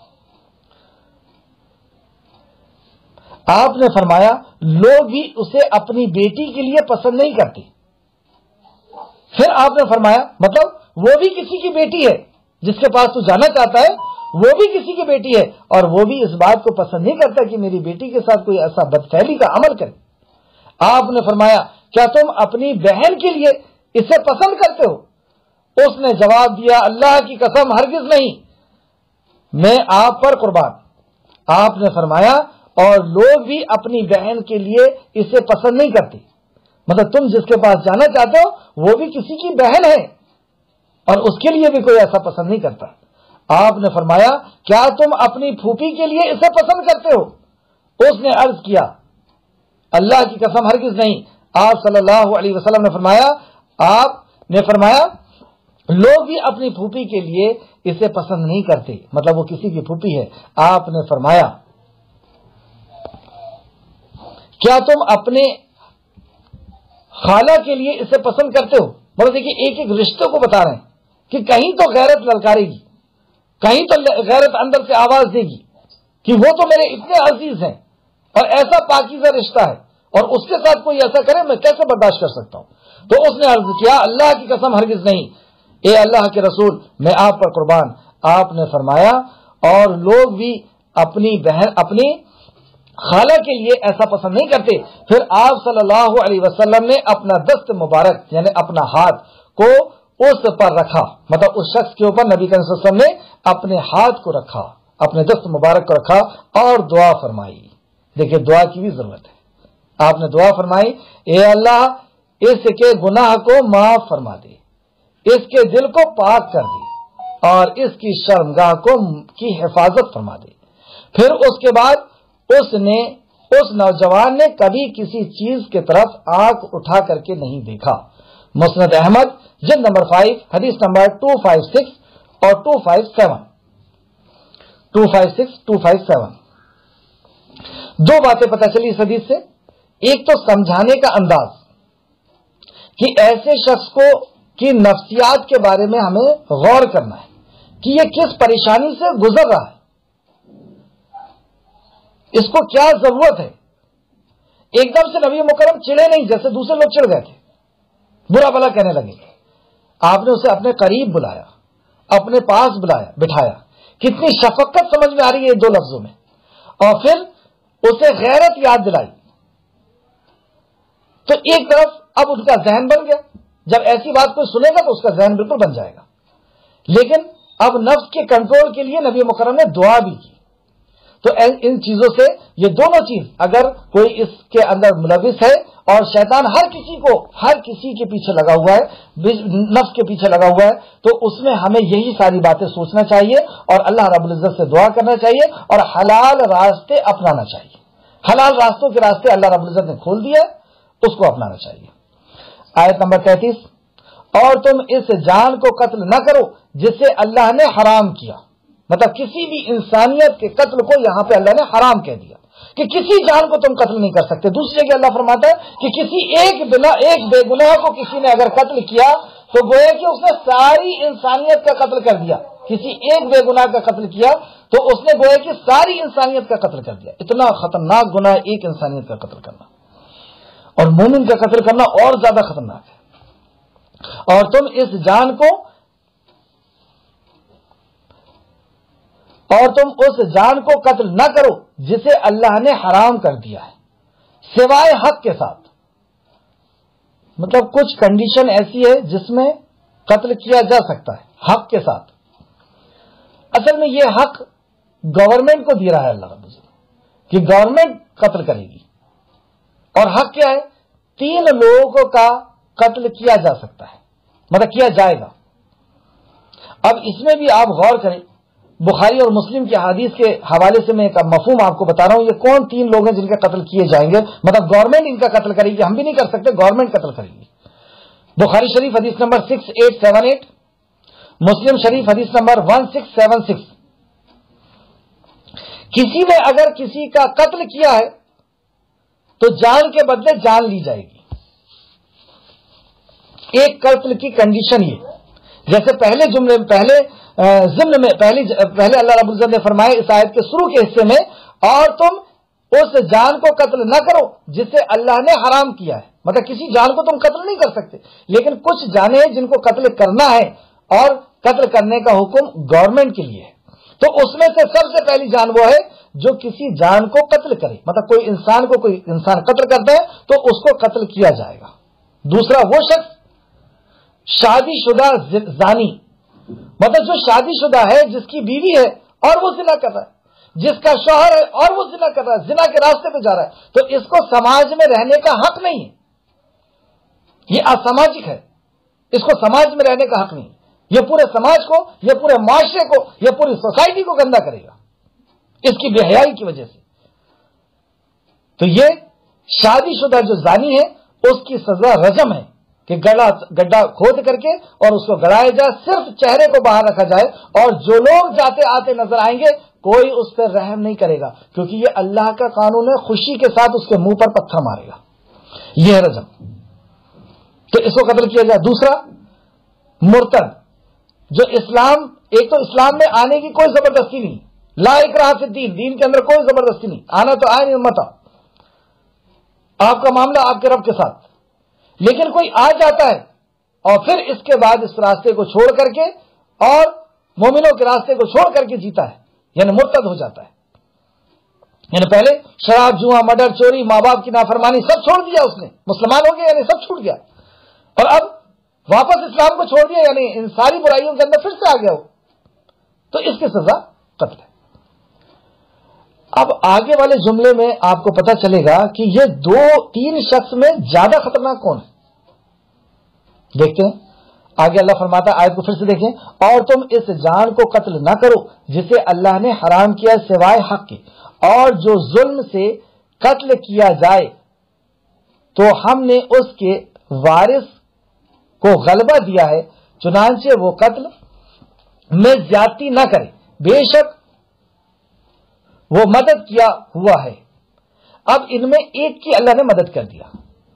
آپ نے فرمایا لوگ بھی اسے اپنی بیٹی کے لیے پسند نہیں کرتے۔ پھر آپ نے فرمایا مطلب وہ بھی کسی کی بیٹی ہے، جس کے پاس تو جانا چاہتا ہے وہ بھی کسی کی بیٹی ہے، اور وہ بھی اس بات کو پسند نہیں کرتا کہ میری بیٹی کے ساتھ کوئی ایسا بدفعلی کا عمل کرے۔ آپ نے فرمایا کیا تم اپنی بہن کے لیے اسے پسند کرتے ہو؟ اس نے جواب دیا اللہ کی قسم ہرگز نہیں، میں آپ پر قربان۔ آپ نے فرمایا اور لوگ بھی اپنی بہن کے لیے اسے پسند نہیں کرتے، مطلب تم جس کے پاس جانا چاہتے ہو وہ بھی کسی کی بہن ہے اور اس کے لیے بھی کوئی ایسا پسند نہیں کرتا۔ آپ نے فرمایا کیا تم اپنی پھوپھی کے لیے اسے پسند کرتے ہو؟ اس نے عرض کیا اللہ کی قسم ہرگز نہیں۔ آپ صلی اللہ علیہ وسلم نے فرمایا آپ نے فرمایا لوگ بھی اپنی پھوپھی کے لیے اسے پسند نہیں کرتے، مطلب وہ کسی کی پھوپھی ہے۔ آپ نے فرمایا کیا تم اپنے خالہ کے لیے اسے پسند کرتے ہو؟ مطلب دیکھیے ایک ایک رشتے کو بتا رہے ہیں کہ کہیں تو غیرت للکارے گی، کہیں تو غیرت اندر سے آواز دے گی کہ وہ تو میرے اتنے عزیز ہیں اور ایسا پاکیزہ رشتہ ہے اور اس کے ساتھ کوئی ایسا کرے میں کیسے برداشت کر سکتا ہوں؟ تو اس نے عرض کیا اللہ کی قسم ہرگز نہیں، اے اللہ کے رسول میں آپ پر قربان۔ آپ نے فرمایا اور لوگ بھی اپنی بہن اپنی خالہ کے لیے ایسا پسند نہیں کرتے۔ پھر آپ صلی اللہ علیہ وسلم نے اپنا دست مبارک یعنی اپنا ہاتھ کو اس پر رکھا، مطلب اس شخص کے اوپر نبی کریم صلی اللہ علیہ وسلم نے اپنے ہاتھ کو رکھا، اپنے دست مبارک کو رکھا اور دعا فرمائی۔ دیکھیں دعا کی بھی ضرورت ہے۔ آپ نے دعا فرمائی اے اللہ اس کے گناہ کو معاف فرما دے، اس کے دل کو پاک کر دے اور اس کی شرمگاہ کو کی حفاظت فرما دے۔ پھر اس کے بعد اس نے اس نوجوان نے کبھی کسی چیز کی طرف آنکھ اٹھا کر کے نہیں دیکھا۔ مسند احمد جلد نمبر فائیو حدیث نمبر ٹو فائیو سکس اور two five seven two five six two five seven دو باتیں پتہ چلی اس حدیث سے۔ ایک تو سمجھانے کا انداز کہ ایسے شخص کو کی نفسیات کے بارے میں ہمیں غور کرنا ہے کہ یہ کس پریشانی سے گزر رہا ہے، اس کو کیا ضرورت ہے۔ ایک دم سے نبی مکرم چڑے نہیں جیسے دوسرے لوگ چڑ گئے تھے، برا بھلا کہنے لگے۔ آپ نے اسے اپنے قریب بلایا، اپنے پاس بلایا بٹھایا، کتنی شفقت سمجھ میں آ رہی ہے دو لفظوں میں، اور پھر اسے غیرت یاد دلائی۔ تو ایک طرف اب ان کا ذہن بن گیا، جب ایسی بات کوئی سنے گا تو اس کا ذہن بالکل بن جائے گا، لیکن اب نفس کے کنٹرول کے لیے نبی مکرم نے دعا بھی کی۔ تو ان چیزوں سے یہ دونوں چیز اگر کوئی اس کے اندر ملوث ہے اور شیطان ہر کسی کو ہر کسی کے پیچھے لگا ہوا ہے، نفس کے پیچھے لگا ہوا ہے، تو اس میں ہمیں یہی ساری باتیں سوچنا چاہیے اور اللہ رب العزت سے دعا کرنا چاہیے اور حلال راستے اپنانا چاہیے۔ حلال راستوں کے راستے اللہ رب العزت نے کھول دیا، اس کو اپنانا چاہیے۔ آیت نمبر تینتیس اور تم اس جان کو قتل نہ کرو جسے اللہ نے حرام کیا، مطلب کسی بھی انسانیت کے قتل کو یہاں پہ اللہ نے حرام کہہ دیا کہ کسی جان کو تم قتل نہیں کر سکتے۔ دوسری جگہ اللہ فرماتا ہے کہ کسی ایک بنا ایک بے گناہ کو کسی نے اگر قتل کیا تو گویا کہ اس نے ساری انسانیت کا قتل کر دیا۔ کسی ایک بے گناہ کا قتل کیا تو اس نے گویا کہ ساری انسانیت کا قتل کر دیا۔ اتنا خطرناک گناہ ایک انسانیت کا قتل کرنا، اور مومن کا قتل کرنا اور زیادہ خطرناک ہے۔ اور تم اس جان کو اور تم اس جان کو قتل نہ کرو جسے اللہ نے حرام کر دیا ہے سوائے حق کے ساتھ، مطلب کچھ کنڈیشن ایسی ہے جس میں قتل کیا جا سکتا ہے حق کے ساتھ۔ اصل میں یہ حق گورنمنٹ کو دے رہا ہے اللہ رب العزت کہ گورنمنٹ قتل کرے گی، اور حق کیا ہے؟ تین لوگوں کا قتل کیا جا سکتا ہے، مطلب کیا جائے گا۔ اب اس میں بھی آپ غور کریں، بخاری اور مسلم کی حدیث کے حوالے سے میں ایک مفہوم آپ کو بتا رہا ہوں، یہ کون تین لوگ ہیں جن کے قتل کیے جائیں گے، مطلب گورنمنٹ ان کا قتل کرے گی، ہم بھی نہیں کر سکتے، گورنمنٹ قتل کرے گی۔ بخاری شریف حدیث نمبر six eight seven eight, Muslim Sharif حدیث نمبر ون سکس سیون سکس۔ کسی نے اگر کسی کا قتل کیا ہے تو جان کے بدلے جان لی جائے گی۔ ایک قتل کی کنڈیشن یہ، جیسے پہلے جملے پہلے ضمن میں پہلی پہلے اللہ رب العزت نے فرمایا اس آیت کے شروع کے حصے میں، اور تم اس جان کو قتل نہ کرو جسے اللہ نے حرام کیا ہے، مطلب کسی جان کو تم قتل نہیں کر سکتے، لیکن کچھ جانیں جن کو قتل کرنا ہے اور قتل کرنے کا حکم گورنمنٹ کے لیے ہے۔ تو اس میں سے سب سے پہلی جان وہ ہے جو کسی جان کو قتل کرے، مطلب کوئی انسان کو کوئی انسان قتل کرتا ہے تو اس کو قتل کیا جائے گا۔ دوسرا وہ شخص شادی شدہ زانی، مطلب جو شادی شدہ ہے، جس کی بیوی ہے اور وہ زنا کر رہا ہے، جس کا شوہر ہے اور وہ زنا کر رہا ہے، زنا کے راستے پہ جا رہا ہے، تو اس کو سماج میں رہنے کا حق نہیں ہے، یہ اساماجک ہے، اس کو سماج میں رہنے کا حق نہیں، یہ پورے سماج کو، یہ پورے معاشرے کو، یہ پوری سوسائٹی کو گندا کرے گا اس کی بے حیائی کی وجہ سے۔ تو یہ شادی شدہ جو زانی ہے اس کی سزا رجم ہے کہ گڑھا گڈھا کھود کر کے اور اس کو گڑایا جائے، صرف چہرے کو باہر رکھا جائے، اور جو لوگ جاتے آتے نظر آئیں گے کوئی اس پر رحم نہیں کرے گا، کیونکہ یہ اللہ کا قانون ہے، خوشی کے ساتھ اس کے منہ پر پتھر مارے گا، یہ ہے رجم۔ تو اس کو قتل کیا جائے۔ دوسرا مرتد، جو اسلام، ایک تو اسلام میں آنے کی کوئی زبردستی نہیں، لا اکراہ فی الدین، دین کے اندر کوئی زبردستی نہیں، آنا تو آئے نہیں مت آؤ، آپ کا معاملہ آپ کے رب کے ساتھ۔ لیکن کوئی آ جاتا ہے اور پھر اس کے بعد اس راستے کو چھوڑ کر کے اور مومنوں کے راستے کو چھوڑ کر کے جیتا ہے، یعنی مرتد ہو جاتا ہے، یعنی پہلے شراب، جوا، مرڈر، چوری، ماں باپ کی نافرمانی سب چھوڑ دیا اس نے، مسلمان ہو گیا یعنی سب چھوٹ گیا، اور اب واپس اسلام کو چھوڑ دیا یعنی ان ساری برائیوں کے اندر پھر سے آ گیا ہو، تو اس کی سزا قتل ہے۔ اب آگے والے جملے میں آپ کو پتا چلے گا کہ یہ دو تین شخص میں زیادہ خطرناک کون ہے۔ دیکھتے ہیں آگے اللہ فرماتا ہے، آیت کو پھر سے دیکھیں، اور تم اس جان کو قتل نہ کرو جسے اللہ نے حرام کیا سوائے حق کے، اور جو ظلم سے قتل کیا جائے تو ہم نے اس کے وارث کو غلبہ دیا ہے، چنانچہ وہ قتل میں زیادتی نہ کرے، بے شک وہ مدد کیا ہوا ہے۔ اب ان میں ایک کی اللہ نے مدد کر دیا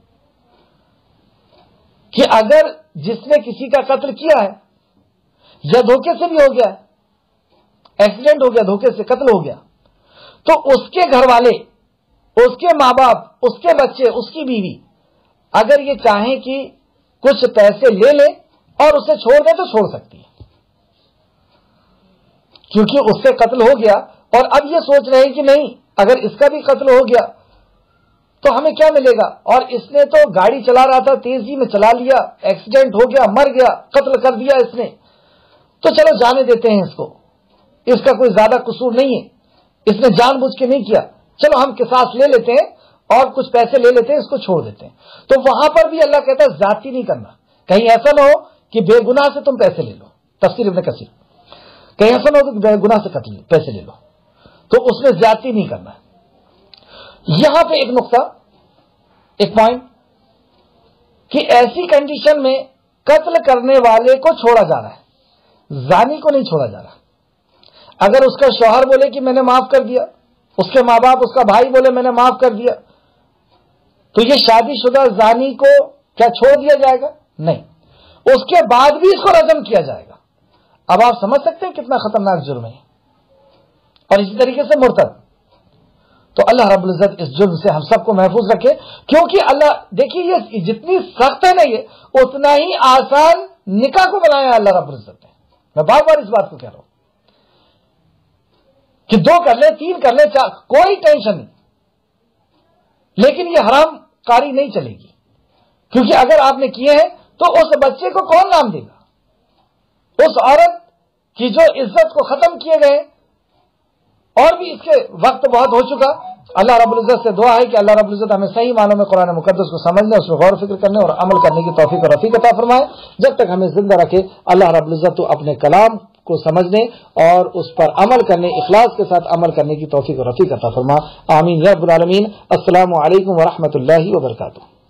کہ اگر جس نے کسی کا قتل کیا ہے یا دھوکے سے بھی ہو گیا ہے، ایکسیڈنٹ ہو گیا، دھوکے سے قتل ہو گیا، تو اس کے گھر والے، اس کے ماں باپ، اس کے بچے، اس کی بیوی اگر یہ چاہیں کہ کچھ پیسے لے لے اور اسے چھوڑ دیں تو چھوڑ سکتی ہے، کیونکہ اس سے قتل ہو گیا، اور اب یہ سوچ رہے ہیں کہ نہیں اگر اس کا بھی قتل ہو گیا تو ہمیں کیا ملے گا، اور اس نے تو گاڑی چلا رہا تھا، تیزی میں چلا لیا، ایکسیڈنٹ ہو گیا، مر گیا، قتل کر دیا اس نے، تو چلو جانے دیتے ہیں اس کو، اس کا کوئی زیادہ قصور نہیں ہے، اس نے جان بوجھ کے نہیں کیا، چلو ہم قصاص لے لیتے ہیں اور کچھ پیسے لے لیتے ہیں، اس کو چھوڑ دیتے ہیں۔ تو وہاں پر بھی اللہ کہتا ہے زیادتی نہیں کرنا، کہیں ایسا نہ ہو کہ بے گناہ سے تم پیسے لے لو، تفسیر ابن کثیر، کہیں ایسا نہ ہو کہ بے گناہ سے قتل پیسے لے لو، تو اس میں زیادتی نہیں کرنا ہے۔ یہاں پہ ایک نقطہ، ایک پوائنٹ، کہ ایسی کنڈیشن میں قتل کرنے والے کو چھوڑا جا رہا ہے، زانی کو نہیں چھوڑا جا رہا۔ اگر اس کا شوہر بولے کہ میں نے معاف کر دیا، اس کے ماں باپ، اس کا بھائی بولے میں نے معاف کر دیا، تو یہ شادی شدہ زانی کو کیا چھوڑ دیا جائے گا؟ نہیں، اس کے بعد بھی اس کو رجم کیا جائے گا۔ اب آپ سمجھ سکتے ہیں کتنا خطرناک جرم ہے، اور اسی طریقے سے مرتد۔ تو اللہ رب العزت اس جرم سے ہم سب کو محفوظ رکھے، کیونکہ اللہ دیکھیے یہ جتنی سخت ہے نا، یہ اتنا ہی آسان نکاح کو بنایا اللہ رب العزت نے۔ میں بار بار اس بات کو کہہ رہا ہوں کہ دو کر لیں، تین کر لیں، چار، کوئی ٹینشن نہیں، لیکن یہ حرام کاری نہیں چلے گی، کیونکہ اگر آپ نے کیے ہیں تو اس بچے کو کون نام دے گا؟ اس عورت کی جو عزت کو ختم کیے گئے، اور بھی اس کے وقت بہت ہو چکا۔ اللہ رب العزت سے دعا ہے کہ اللہ رب العزت ہمیں صحیح معنوں میں قرآن مقدس کو سمجھنے، اس میں غور و فکر کرنے اور عمل کرنے کی توفیق اور رفیق عطا فرمائے۔ جب تک ہمیں زندہ رکھے اللہ رب العزت تو اپنے کلام کو سمجھنے اور اس پر عمل کرنے، اخلاص کے ساتھ عمل کرنے کی توفیق اور رفیق عطا فرما، آمین یا رب العالمین۔ السلام علیکم ورحمۃ اللہ وبرکاتہ۔